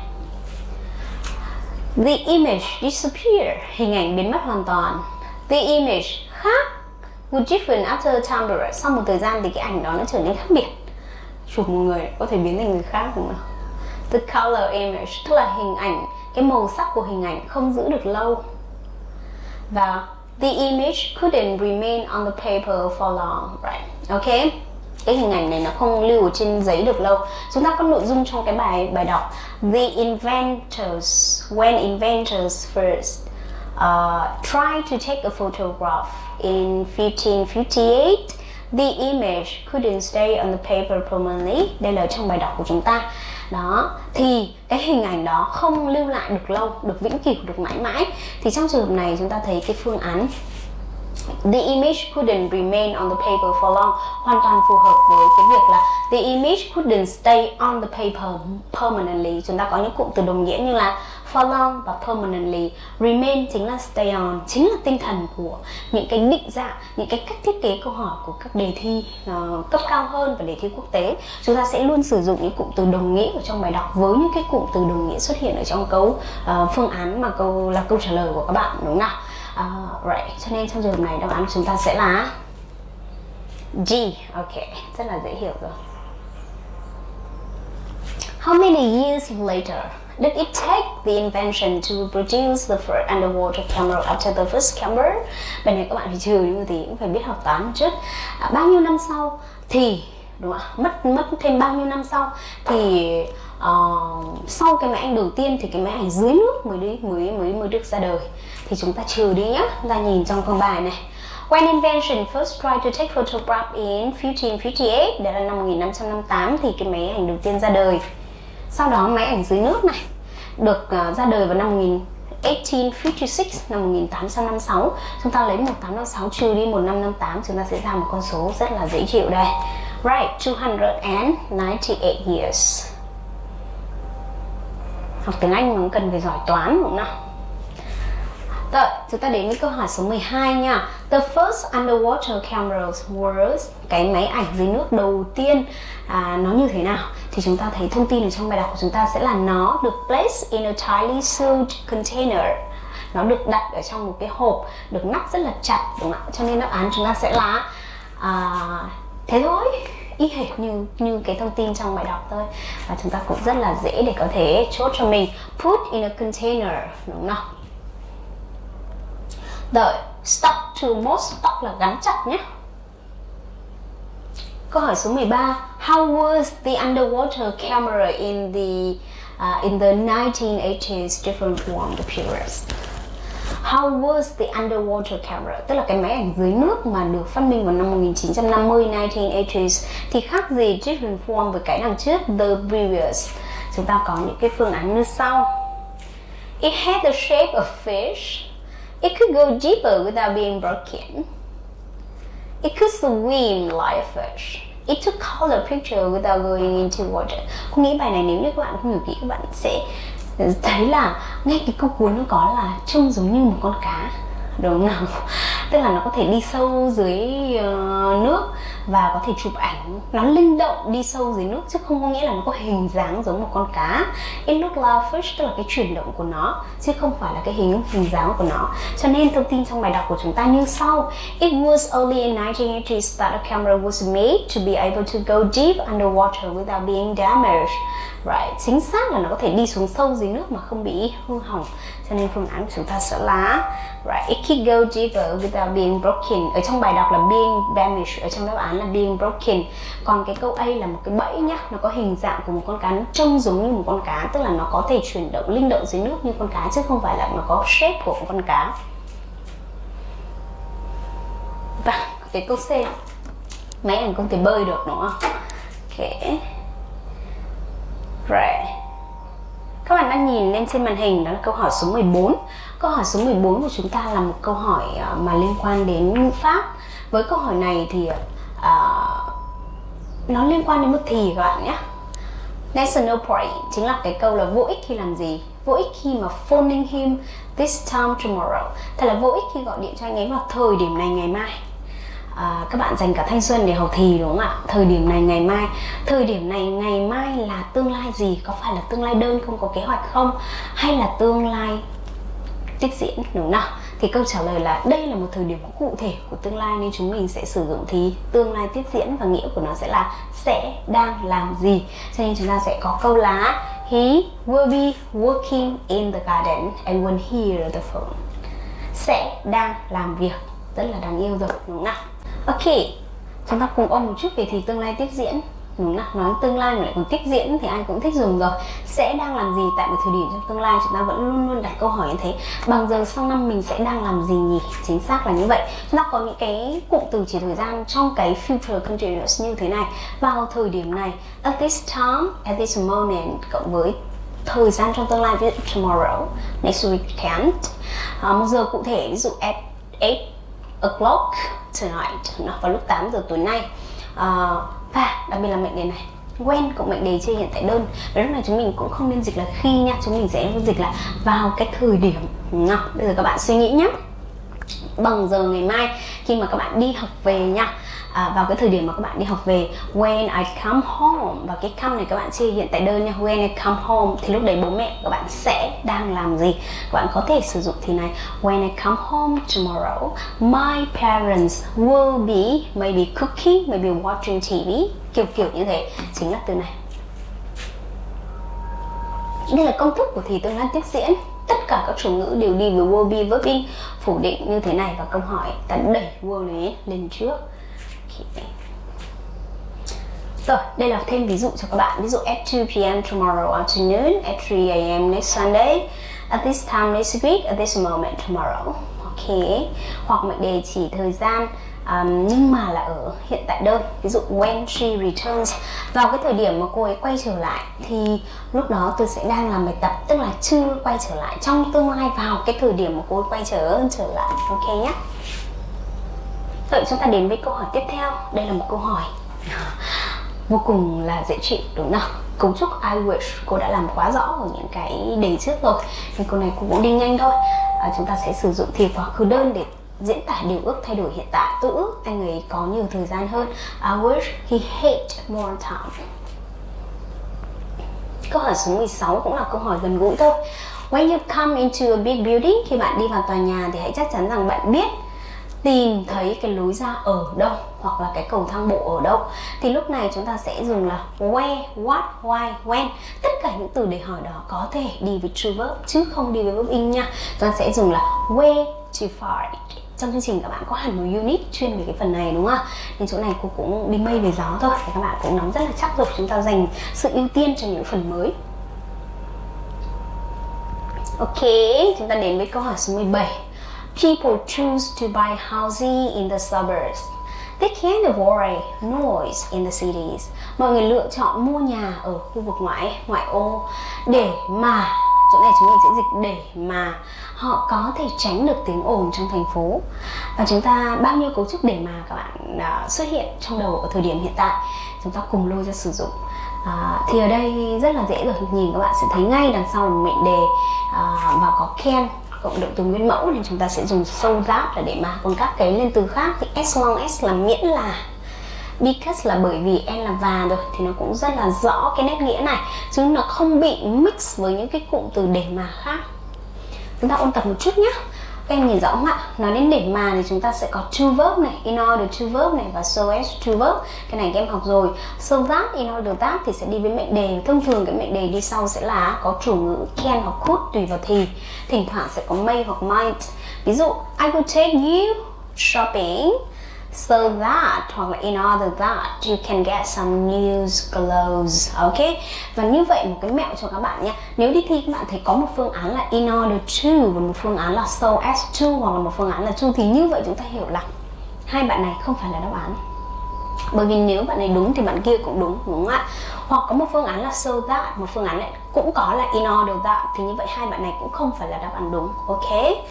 Speaker 1: The image disappear, hình ảnh biến mất hoàn toàn. The image khác, would different after a time period, sau một thời gian thì cái ảnh đó nó trở nên khác biệt. Chụp một người có thể biến thành người khác, đúng không? The color image tức là hình ảnh, cái màu sắc của hình ảnh không giữ được lâu. Và the image couldn't remain on the paper for long, right? Ok, cái hình ảnh này nó không lưu ở trên giấy được lâu. Chúng ta có nội dung trong cái bài bài đọc. The inventors, when inventors first uh, tried to take a photograph in fifteen fifty-eight, the image couldn't stay on the paper permanently. Đây là trong bài đọc của chúng ta. Đó, thì cái hình ảnh đó không lưu lại được lâu, được vĩnh cửu, được mãi mãi. Thì trong trường hợp này chúng ta thấy cái phương án the image couldn't remain on the paper for long hoàn toàn phù hợp với cái việc là the image couldn't stay on the paper permanently. Chúng ta có những cụm từ đồng nghĩa như là for long và permanently. Remain chính là stay on, chính là tinh thần của những cái định dạng, những cái cách thiết kế câu hỏi của các đề thi uh, cấp cao hơn và đề thi quốc tế. Chúng ta sẽ luôn sử dụng những cụm từ đồng nghĩa ở trong bài đọc với những cái cụm từ đồng nghĩa xuất hiện ở trong câu uh, phương án mà câu là câu trả lời của các bạn, đúng không nào? Uh, right. Cho nên trong trường hợp này đáp án của chúng ta sẽ là G. Ok, rất là dễ hiểu rồi. How many years later? Did it take the invention to produce the first underwater camera after the first camera? Bên này các bạn phải trừ nhưng thì cũng phải biết học toán một chút. À, bao nhiêu năm sau thì đúng không ạ? Mất mất thêm bao nhiêu năm sau thì uh, sau cái máy ảnh đầu tiên thì cái máy ảnh dưới nước mới đi mới mới mới được ra đời. Thì chúng ta trừ đi nhá. Chúng ta nhìn trong câu bài này. When invention first tried to take photograph in fifteen fifty-eight, đó là năm một nghìn năm trăm năm mươi tám thì cái máy ảnh đầu tiên ra đời. Sau đó máy ảnh dưới nước này được uh, ra đời vào năm một nghìn eighteen fifty-six, năm một nghìn tám trăm năm mươi sáu. Chúng ta lấy một nghìn tám trăm năm mươi sáu trừ đi một nghìn năm trăm năm mươi tám, chúng ta sẽ ra một con số rất là dễ chịu đây. Right, two hundred ninety-eight years. Học tiếng Anh mà cũng cần phải giỏi toán đúng không nào? Rồi, chúng ta đến với câu hỏi số mười hai nha. The first underwater cameras was, cái máy ảnh dưới nước đầu tiên à, nó như thế nào? Thì chúng ta thấy thông tin ở trong bài đọc của chúng ta sẽ là nó được placed in a tightly sealed container. Nó được đặt ở trong một cái hộp được nắp rất là chặt, đúng không ạ? Cho nên đáp án chúng ta sẽ là à, thế thôi, y hệt như như cái thông tin trong bài đọc thôi. Và chúng ta cũng rất là dễ để có thể chốt cho mình. Put in a container, đúng không? Rồi, stuck to most, stuck là gắn chặt nhé. Câu hỏi số mười ba. How was the underwater camera in the uh, in the nineteen eighties different from the previous? How was the underwater camera? Tức là cái máy ảnh dưới nước mà được phát minh vào năm một nghìn chín trăm năm mươi, nineteen eighties, thì khác gì different from với cái đằng trước, the previous? Chúng ta có những cái phương án như sau. It had the shape of fish. It could go deeper without being broken. It could swim like a fish. It took color picture without going into water. Cô nghĩ bài này nếu như các bạn không hiểu kỹ, các bạn sẽ thấy là ngay cái câu cuối nó có là trông giống như một con cá, đúng không? Tức là nó có thể đi sâu dưới uh, nước và có thể chụp ảnh, nó linh động đi sâu dưới nước chứ không có nghĩa là nó có hình dáng giống một con cá. It looked like fish, tức là cái chuyển động của nó chứ không phải là cái hình hình dáng của nó. Cho nên thông tin trong bài đọc của chúng ta như sau. It was only in nineteen eighties that a camera was made to be able to go deep underwater without being damaged. Right, chính xác là nó có thể đi xuống sâu dưới nước mà không bị hư hỏng. Cho nên phương án của chúng ta sẽ là right, it could go deeper without being broken. Ở trong bài đọc là being damaged, ở trong đáp án là being broken. Còn cái câu A là một cái bẫy nhá, nó có hình dạng của một con cá, nó trông giống như một con cá, tức là nó có thể chuyển động linh động dưới nước như con cá chứ không phải là nó có shape của một con cá. Và cái câu C, máy ảnh không thể bơi được đúng không? Ok. Right. Các bạn đang nhìn lên trên màn hình, đó là câu hỏi số mười bốn. Câu hỏi số mười bốn của chúng ta là một câu hỏi mà liên quan đến ngữ pháp. Với câu hỏi này thì uh, nó liên quan đến một thì các bạn nhé. There's no point, chính là cái câu là vô ích khi làm gì? Vô ích khi mà phoning him this time tomorrow. Thật là vô ích khi gọi điện cho anh ấy vào thời điểm này ngày mai. À, các bạn dành cả thanh xuân để học thì đúng không ạ? Thời điểm này ngày mai. Thời điểm này ngày mai là tương lai gì? Có phải là tương lai đơn không có kế hoạch không? Hay là tương lai tiếp diễn đúng không nào? Thì câu trả lời là đây là một thời điểm cụ thể của tương lai nên chúng mình sẽ sử dụng thì tương lai tiếp diễn và nghĩa của nó sẽ là sẽ đang làm gì. Cho nên chúng ta sẽ có câu là he will be working in the garden and will hear the phone. Sẽ đang làm việc, rất là đáng yêu rồi đúng không nào? Ok, chúng ta cùng ôn một chút về thì tương lai tiếp diễn. Đúng nào, nói tương lai mà lại còn tiếp diễn thì ai cũng thích dùng rồi. Sẽ đang làm gì tại một thời điểm trong tương lai, chúng ta vẫn luôn luôn đặt câu hỏi như thế. Bằng giờ sau năm mình sẽ đang làm gì nhỉ? Chính xác là như vậy. Chúng ta có những cái cụm từ chỉ thời gian trong cái future continuous như thế này. Vào thời điểm này, at this time, at this moment, cộng với thời gian trong tương lai, ví dụ tomorrow, next weekend. À, một giờ cụ thể, ví dụ at eight o'clock tonight, nó vào lúc tám giờ tối nay. À, và đặc biệt là mệnh đề này when cộng mệnh đề chia hiện tại đơn. Và lúc này chúng mình cũng không nên dịch là khi nha, chúng mình sẽ dịch là vào cái thời điểm. Nào, bây giờ các bạn suy nghĩ nhé. Bằng giờ ngày mai khi mà các bạn đi học về nha, à, vào cái thời điểm mà các bạn đi học về, when I come home, và cái come này các bạn chia hiện tại đơn nha, when I come home, thì lúc đấy bố mẹ các bạn sẽ đang làm gì? Các bạn có thể sử dụng thì này, when I come home tomorrow, my parents will be maybe cooking, maybe watching ti vi, kiểu kiểu như thế, chính là từ này. Đây là công thức của thì tương lai tiếp diễn. Tất cả các chủ ngữ đều đi với will be verb in phủ định như thế này, và câu hỏi ta đẩy will này lên trước. Okay. Rồi, đây là thêm ví dụ cho các bạn. Ví dụ at two p m tomorrow afternoon, at three a m next Sunday, at this time next week, at this moment tomorrow. Ok. Hoặc mệnh đề chỉ thời gian um, nhưng mà là ở hiện tại đơn. Ví dụ when she returns, vào cái thời điểm mà cô ấy quay trở lại thì lúc đó tôi sẽ đang làm bài tập, tức là chưa quay trở lại, trong tương lai vào cái thời điểm mà cô ấy quay trở trở lại. Ok nhé. Vậy chúng ta đến với câu hỏi tiếp theo. Đây là một câu hỏi vô cùng là dễ chịu đúng không? Cấu trúc I wish cô đã làm quá rõ ở những cái đề trước rồi, nên câu này cô cũng đi nhanh thôi. À, chúng ta sẽ sử dụng thì quá khứ đơn để diễn tả điều ước thay đổi hiện tại. Tôi ước anh ấy có nhiều thời gian hơn. I wish he had more time. Câu hỏi số mười sáu cũng là câu hỏi gần gũi thôi. When you come into a big building, khi bạn đi vào tòa nhà thì hãy chắc chắn rằng bạn biết tìm thấy cái lối ra ở đâu, hoặc là cái cầu thang bộ ở đâu. Thì lúc này chúng ta sẽ dùng là where, what, why, when. Tất cả những từ để hỏi đó có thể đi với true verb chứ không đi với verb in nha. Chúng ta sẽ dùng là where to find. Trong chương trình các bạn có hẳn một unit chuyên về cái phần này đúng không? Nên chỗ này cô cũng đi mây về gió thôi, thì các bạn cũng nắm rất là chắc rồi. Chúng ta dành sự ưu tiên cho những phần mới. Ok, chúng ta đến với câu hỏi số mười bảy. People choose to buy housing in the suburbs. They can't avoid noise in the cities. Mọi người lựa chọn mua nhà ở khu vực ngoại ngoại ô để mà, chỗ này chúng mình sẽ dịch để mà họ có thể tránh được tiếng ồn trong thành phố. Và chúng ta bao nhiêu cấu trúc để mà các bạn uh, xuất hiện trong đầu ở thời điểm hiện tại, chúng ta cùng lôi ra sử dụng. À, thì ở đây rất là dễ rồi, nhìn các bạn sẽ thấy ngay đằng sau là mệnh đề uh, và có can cộng động từ nguyên mẫu, nên chúng ta sẽ dùng so that là để mà. Còn các cái lên từ khác thì as long as là miễn là, because là bởi vì, and là và rồi, thì nó cũng rất là rõ cái nét nghĩa này, chứ nó không bị mix với những cái cụm từ để mà khác. Chúng ta ôn tập một chút nhé. Các em nhìn rõ không ạ? Nói đến để mà thì chúng ta sẽ có to verb này, in order to verb này, và so as to verb. Cái này các em học rồi. So that, in order that thì sẽ đi với mệnh đề. Thông thường cái mệnh đề đi sau sẽ là có chủ ngữ can hoặc could tùy vào thì. Thỉnh thoảng sẽ có may hoặc might. Ví dụ I will take you shopping so that, hoặc là in order that you can get some new clothes. Ok. Và như vậy một cái mẹo cho các bạn nhé. Nếu đi thi các bạn thấy có một phương án là in order to và một phương án là so as to, hoặc là một phương án là to, thì như vậy chúng ta hiểu là hai bạn này không phải là đáp án. Bởi vì nếu bạn này đúng thì bạn kia cũng đúng, đúng không ạ? Hoặc có một phương án là so that, một phương án này cũng có là in order that, thì như vậy hai bạn này cũng không phải là đáp án đúng. Ok.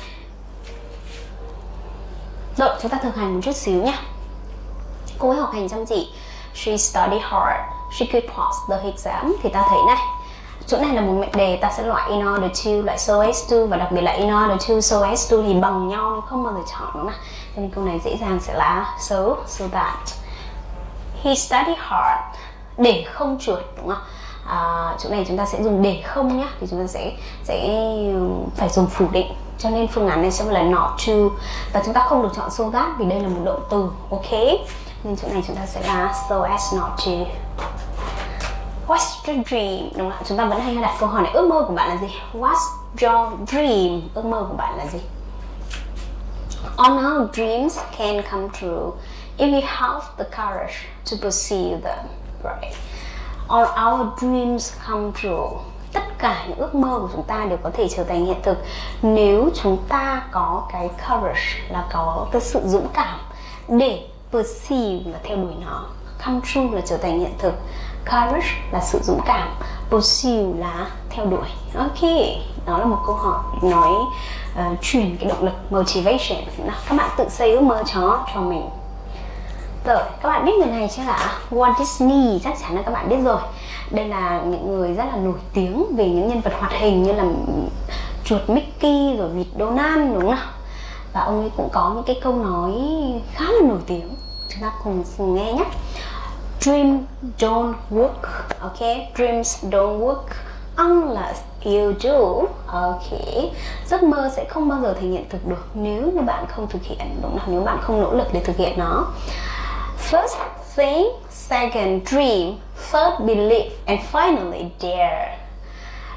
Speaker 1: Rồi, chúng ta thực hành một chút xíu nhé. Cô ấy học hành chăm chỉ. She studied hard. She could pass the exam. Thì ta thấy này, chỗ này là một mệnh đề, ta sẽ loại in order to, loại so as to, và đặc biệt là in order to, so as to thì bằng nhau, nó không bao giờ chọn, đúng không? Cho nên câu này dễ dàng sẽ là so, so that. He studied hard. Để không trượt, đúng không? À, chỗ này chúng ta sẽ dùng để không nhé, thì chúng ta sẽ sẽ phải dùng phủ định. Cho nên phương án này sẽ là not to, và chúng ta không được chọn so that vì đây là một động từ. Ok. Nên chỗ này chúng ta sẽ là so as not to. What's your dream? Đúng không? Chúng ta vẫn hay đặt câu hỏi này, ước mơ của bạn là gì? What's your dream? Ước mơ của bạn là gì? All our dreams can come true if we have the courage to pursue them. Right. All our dreams come true. Tất cả những ước mơ của chúng ta đều có thể trở thành hiện thực nếu chúng ta có cái courage, là có cái sự dũng cảm để pursue là theo đuổi nó. Come true là trở thành hiện thực, courage là sự dũng cảm, pursue là theo đuổi. Ok, đó là một câu hỏi nói uh, truyền cái động lực, motivation. Nào, các bạn tự xây ước mơ cho cho mình. Rồi, các bạn biết người này chứ ạ? Walt Disney, chắc chắn là các bạn biết rồi. Đây là những người rất là nổi tiếng về những nhân vật hoạt hình như là chuột Mickey rồi vịt Donald, đúng không? Và ông ấy cũng có những cái câu nói khá là nổi tiếng. Chúng ta cùng, cùng nghe nhé. Dream don't work, ok? Dreams don't work unless you do. Ok. Giấc mơ sẽ không bao giờ thành hiện thực được nếu như bạn không thực hiện, đúng không? Nếu bạn không nỗ lực để thực hiện nó. First think, second dream, third believe, and finally dare.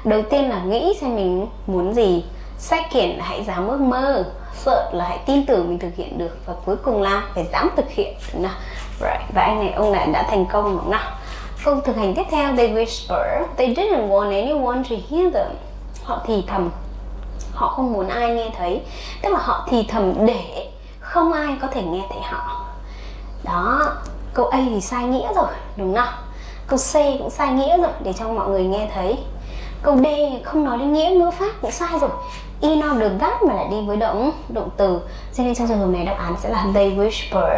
Speaker 1: Đầu tiên là nghĩ xem mình muốn gì. Second là hãy dám ước mơ. Third là hãy tin tưởng mình thực hiện được. Và cuối cùng là phải dám thực hiện, đúng nào? Right. Và anh này, ông này đã thành công, đúng nào? Câu thực hành tiếp theo, they whisper, they didn't want anyone to hear them. Họ thì thầm, họ không muốn ai nghe thấy. Tức là họ thì thầm để không ai có thể nghe thấy họ. Đó, câu A thì sai nghĩa rồi, đúng không? Câu C cũng sai nghĩa rồi, để cho mọi người nghe thấy. Câu D không nói đến nghĩa, ngữ pháp cũng sai rồi. In order that mà lại đi với động động từ. Cho nên trong trường hợp này đáp án sẽ là they whisper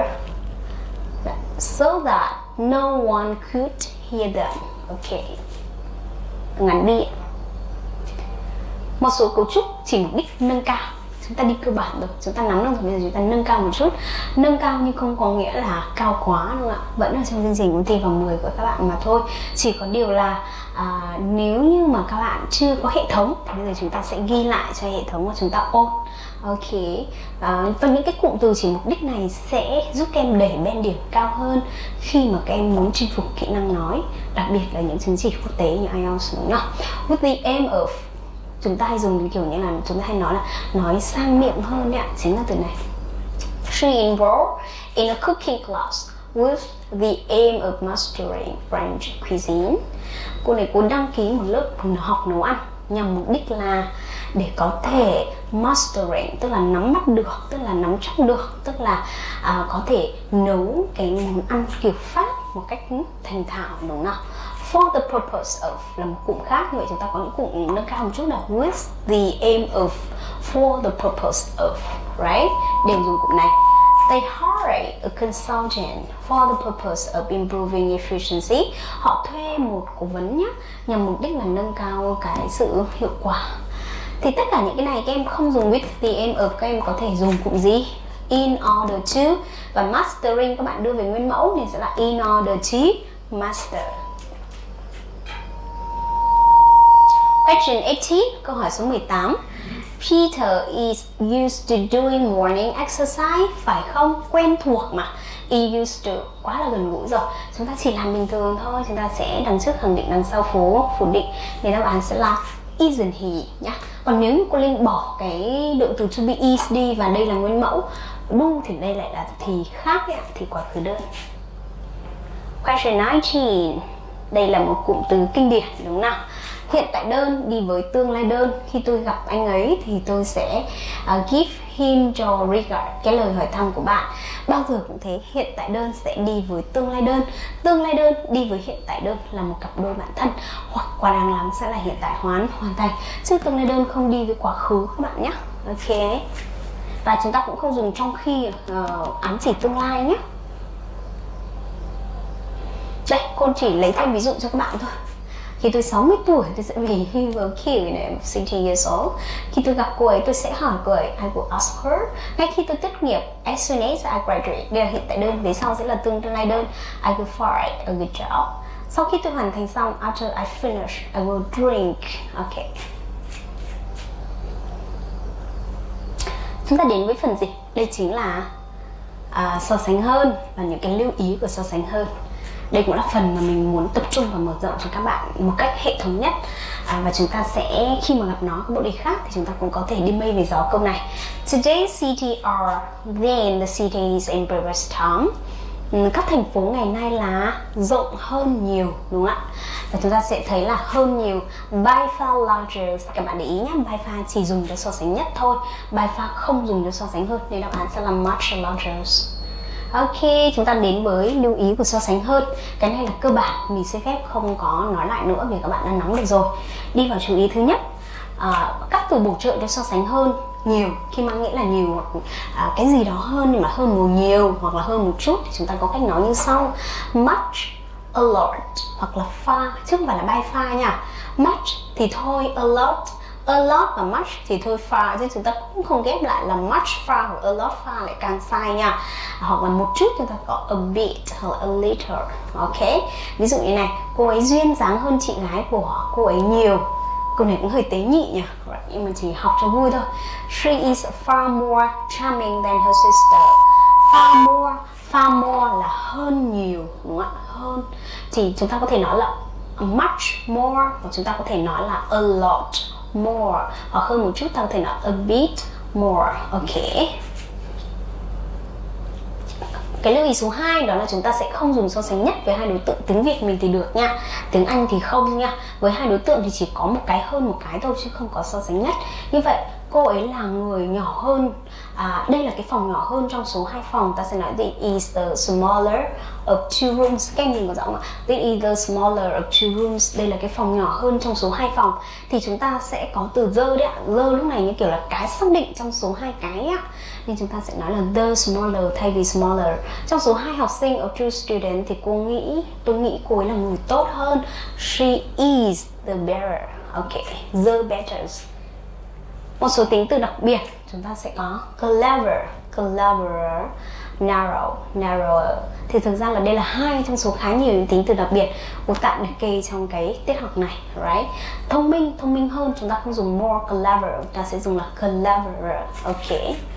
Speaker 1: so that no one could hear them. Ok, ngắn đi. Một số cấu trúc chỉ mục đích nâng cao. Chúng ta đi cơ bản rồi, chúng ta nắm được rồi, bây giờ chúng ta nâng cao một chút. Nâng cao nhưng không có nghĩa là cao quá, đúng không ạ? Vẫn ở trong chương trình ôn thi vào mười của các bạn mà thôi. Chỉ có điều là à, nếu như mà các bạn chưa có hệ thống thì bây giờ chúng ta sẽ ghi lại cho hệ thống và chúng ta ôn. Ok, à, và những cái cụm từ chỉ mục đích này sẽ giúp các em đẩy band điểm cao hơn khi mà các em muốn chinh phục kỹ năng nói, đặc biệt là những chứng chỉ quốc tế như ai eo, đúng không? With the aim of, chúng ta hay dùng kiểu như là chúng ta hay nói là nói sang miệng hơn đấy ạ, chính là từ này. She enrolled in a cooking class with the aim of mastering French cuisine. Cô này cô đăng ký một lớp học nấu ăn nhằm mục đích là để có thể mastering, tức là nắm bắt được, tức là nắm chắc được, tức là à, có thể nấu cái món ăn kiểu Pháp một cách thành thạo, đúng không? For the purpose of là một cụm khác, như vậy chúng ta có những cụm nâng cao một chút là with the aim of, for the purpose of, right? Đều dùng cụm này. They hired a consultant for the purpose of improving efficiency. Họ thuê một cố vấn nhé, nhằm mục đích là nâng cao cái sự hiệu quả. Thì tất cả những cái này các em không dùng with the aim of, các em có thể dùng cụm gì? In order to. Và mastering các bạn đưa về nguyên mẫu thì sẽ là in order to master. Question eighteen, câu hỏi số mười tám. Peter is used to doing morning exercise, phải không? Quen thuộc mà. He used to, quá là gần gũi rồi. Chúng ta chỉ làm bình thường thôi, chúng ta sẽ đằng trước khẳng định, đằng sau phủ phủ định. Nên đáp án sẽ là isn't he nhá. Còn nếu như cô Linh bỏ cái động từ to be is đi và đây là nguyên mẫu, do thì đây lại là thì khác ấy, thì quá khứ đơn. Question nineteen. Đây là một cụm từ kinh điển, đúng nào? Hiện tại đơn đi với tương lai đơn. Khi tôi gặp anh ấy thì tôi sẽ uh, give him your regard, cái lời hỏi thăm của bạn. Bao giờ cũng thế, hiện tại đơn sẽ đi với tương lai đơn. Tương lai đơn đi với hiện tại đơn là một cặp đôi bạn thân. Hoặc quá đáng lắm sẽ là hiện tại hoán, hoàn thành. Chứ tương lai đơn không đi với quá khứ các bạn nhé. Ok. Và chúng ta cũng không dùng trong khi uh, ám chỉ tương lai nhé. Đây, cô chỉ lấy thêm ví dụ cho các bạn thôi. Khi tôi sáu mươi tuổi tôi sẽ về hưu khi này sixty years old. Khi tôi gặp cô ấy tôi sẽ hỏi cô ấy, I will ask her. Ngay khi tôi tốt nghiệp, as soon as I graduate, đây là hiện tại đơn, về sau sẽ là tương lai đơn, I will find a good job. Sau khi tôi hoàn thành xong, after I finish, I will drink. Ok. Chúng ta đến với phần gì? Đây chính là à, so sánh hơn và những cái lưu ý của so sánh hơn. Đây cũng là phần mà mình muốn tập trung và mở rộng cho các bạn một cách hệ thống nhất. à, Và chúng ta sẽ, khi mà gặp nó các bộ đề khác thì chúng ta cũng có thể đi mây về gió câu này. Today's city are than the cities in previous time. Các thành phố ngày nay là rộng hơn nhiều, đúng không ạ? Và chúng ta sẽ thấy là hơn nhiều, by far larger. Các bạn để ý nhé, by far chỉ dùng cho so sánh nhất thôi, by far không dùng cho so sánh hơn, nên đáp án sẽ là much larger. Ok, chúng ta đến với lưu ý của so sánh hơn. Cái này là cơ bản, mình xin phép không có nói lại nữa vì các bạn đã nắm được rồi. Đi vào chú ý thứ nhất, à, các từ bổ trợ cho so sánh hơn, nhiều khi mang nghĩa là nhiều hoặc à, cái gì đó hơn, nhưng mà hơn một nhiều hoặc là hơn một chút thì chúng ta có cách nói như sau: much, a lot hoặc là far, chứ không phải là by far nha. Much thì thôi, a lot, a lot và much thì thôi far, chứ chúng ta cũng không ghép lại là much far hoặc a lot far lại càng sai nha. Hoặc là một chút chúng ta có a bit hoặc là a little. Ok, ví dụ như này, cô ấy duyên dáng hơn chị gái của cô ấy nhiều. Câu này cũng hơi tế nhị nhỉ, nhưng mà chỉ học cho vui thôi. She is far more charming than her sister. Far more, far more là hơn nhiều, đúng không ạ? Hơn thì chúng ta có thể nói là much more, và chúng ta có thể nói là a lot more, hoặc hơn một chút ta có thể nói a bit more. Ok. Cái lưu ý số hai đó là chúng ta sẽ không dùng so sánh nhất với hai đối tượng. Tiếng Việt mình thì được nha, tiếng Anh thì không nha. Với hai đối tượng thì chỉ có một cái hơn một cái thôi chứ không có so sánh nhất. Như vậy cô ấy là người nhỏ hơn, à, đây là cái phòng nhỏ hơn trong số hai phòng. Ta sẽ nói this is the smaller of two rooms. Các em nhìn có rõ không ạ? This is the smaller of two rooms. Đây là cái phòng nhỏ hơn trong số hai phòng. Thì chúng ta sẽ có từ the đấy ạ. The lúc này như kiểu là cái xác định trong số hai cái á, nên chúng ta sẽ nói là the smaller thay vì smaller. Trong số hai học sinh of two students thì cô nghĩ, tôi nghĩ cô ấy là người tốt hơn. She is the better. Ok, the better. Một số tính từ đặc biệt chúng ta sẽ có clever, cleverer, narrow, narrower. Thì thực ra là đây là hai trong số khá nhiều những tính từ đặc biệt của tạm liệt kê trong cái tiết học này, right? Thông minh, thông minh hơn chúng ta không dùng more clever, ta sẽ dùng là cleverer. Ok.